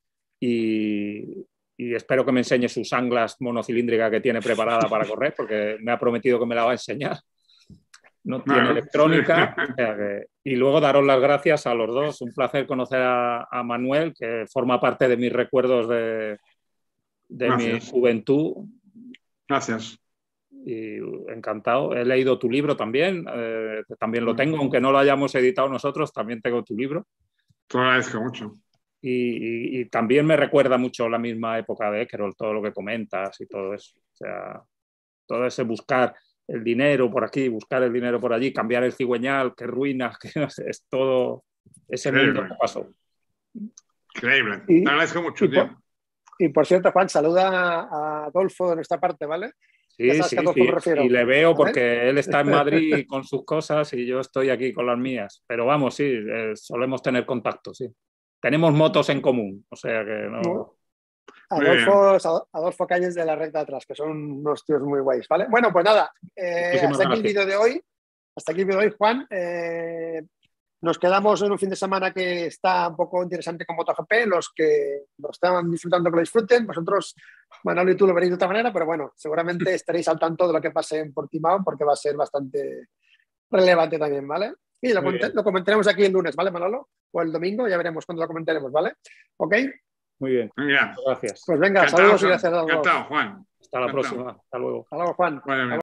[SPEAKER 2] y espero que me enseñe sus anglas monocilíndricas que tiene preparada para correr, porque me ha prometido que me la va a enseñar. No tiene electrónica. O sea y luego daros las gracias a los dos. Un placer conocer a Manuel, que forma parte de mis recuerdos de mi juventud.
[SPEAKER 3] Gracias.
[SPEAKER 2] Y encantado. He leído tu libro también. También lo tengo, aunque no lo hayamos editado nosotros, también tengo tu libro.
[SPEAKER 3] Te lo agradezco mucho.
[SPEAKER 2] Y también me recuerda mucho la misma época de Eckerol, todo lo que comentas y todo eso. O sea, todo ese buscar el dinero por aquí, buscar el dinero por allí, cambiar el cigüeñal, que ruina, que no sé, es todo ese mundo que pasó.
[SPEAKER 3] Increíble. Te agradezco mucho, tío.
[SPEAKER 1] Y por cierto, Juan, saluda a Adolfo de nuestra parte, ¿vale?
[SPEAKER 2] Sí, y le veo porque él está en Madrid con sus cosas y yo estoy aquí con las mías. Pero vamos, sí, solemos tener contacto, sí. Tenemos motos en común, o sea que no...
[SPEAKER 1] Adolfo Calles de la recta de atrás, que son unos tíos muy guays, ¿vale? Bueno, pues nada, hasta aquí el vídeo de hoy. Hasta aquí el vídeo de hoy, Juan. Nos quedamos en un fin de semana que está un poco interesante con MotoGP. Los que lo estaban disfrutando, que lo disfruten. Vosotros, Manolo y tú, lo veréis de otra manera, pero bueno, seguramente estaréis al tanto de lo que pase en Portimao porque va a ser bastante relevante también, ¿vale? Y lo comentaremos aquí el lunes, ¿vale, Manolo? O el domingo, ya veremos cuándo lo comentaremos, ¿vale? ¿Ok?
[SPEAKER 2] Muy bien.
[SPEAKER 3] Gracias.
[SPEAKER 1] Pues venga, saludos y gracias a todos.
[SPEAKER 3] Encantado, Juan.
[SPEAKER 2] Hasta la próxima. Hasta luego.
[SPEAKER 1] Hasta luego, Juan.
[SPEAKER 3] Bueno,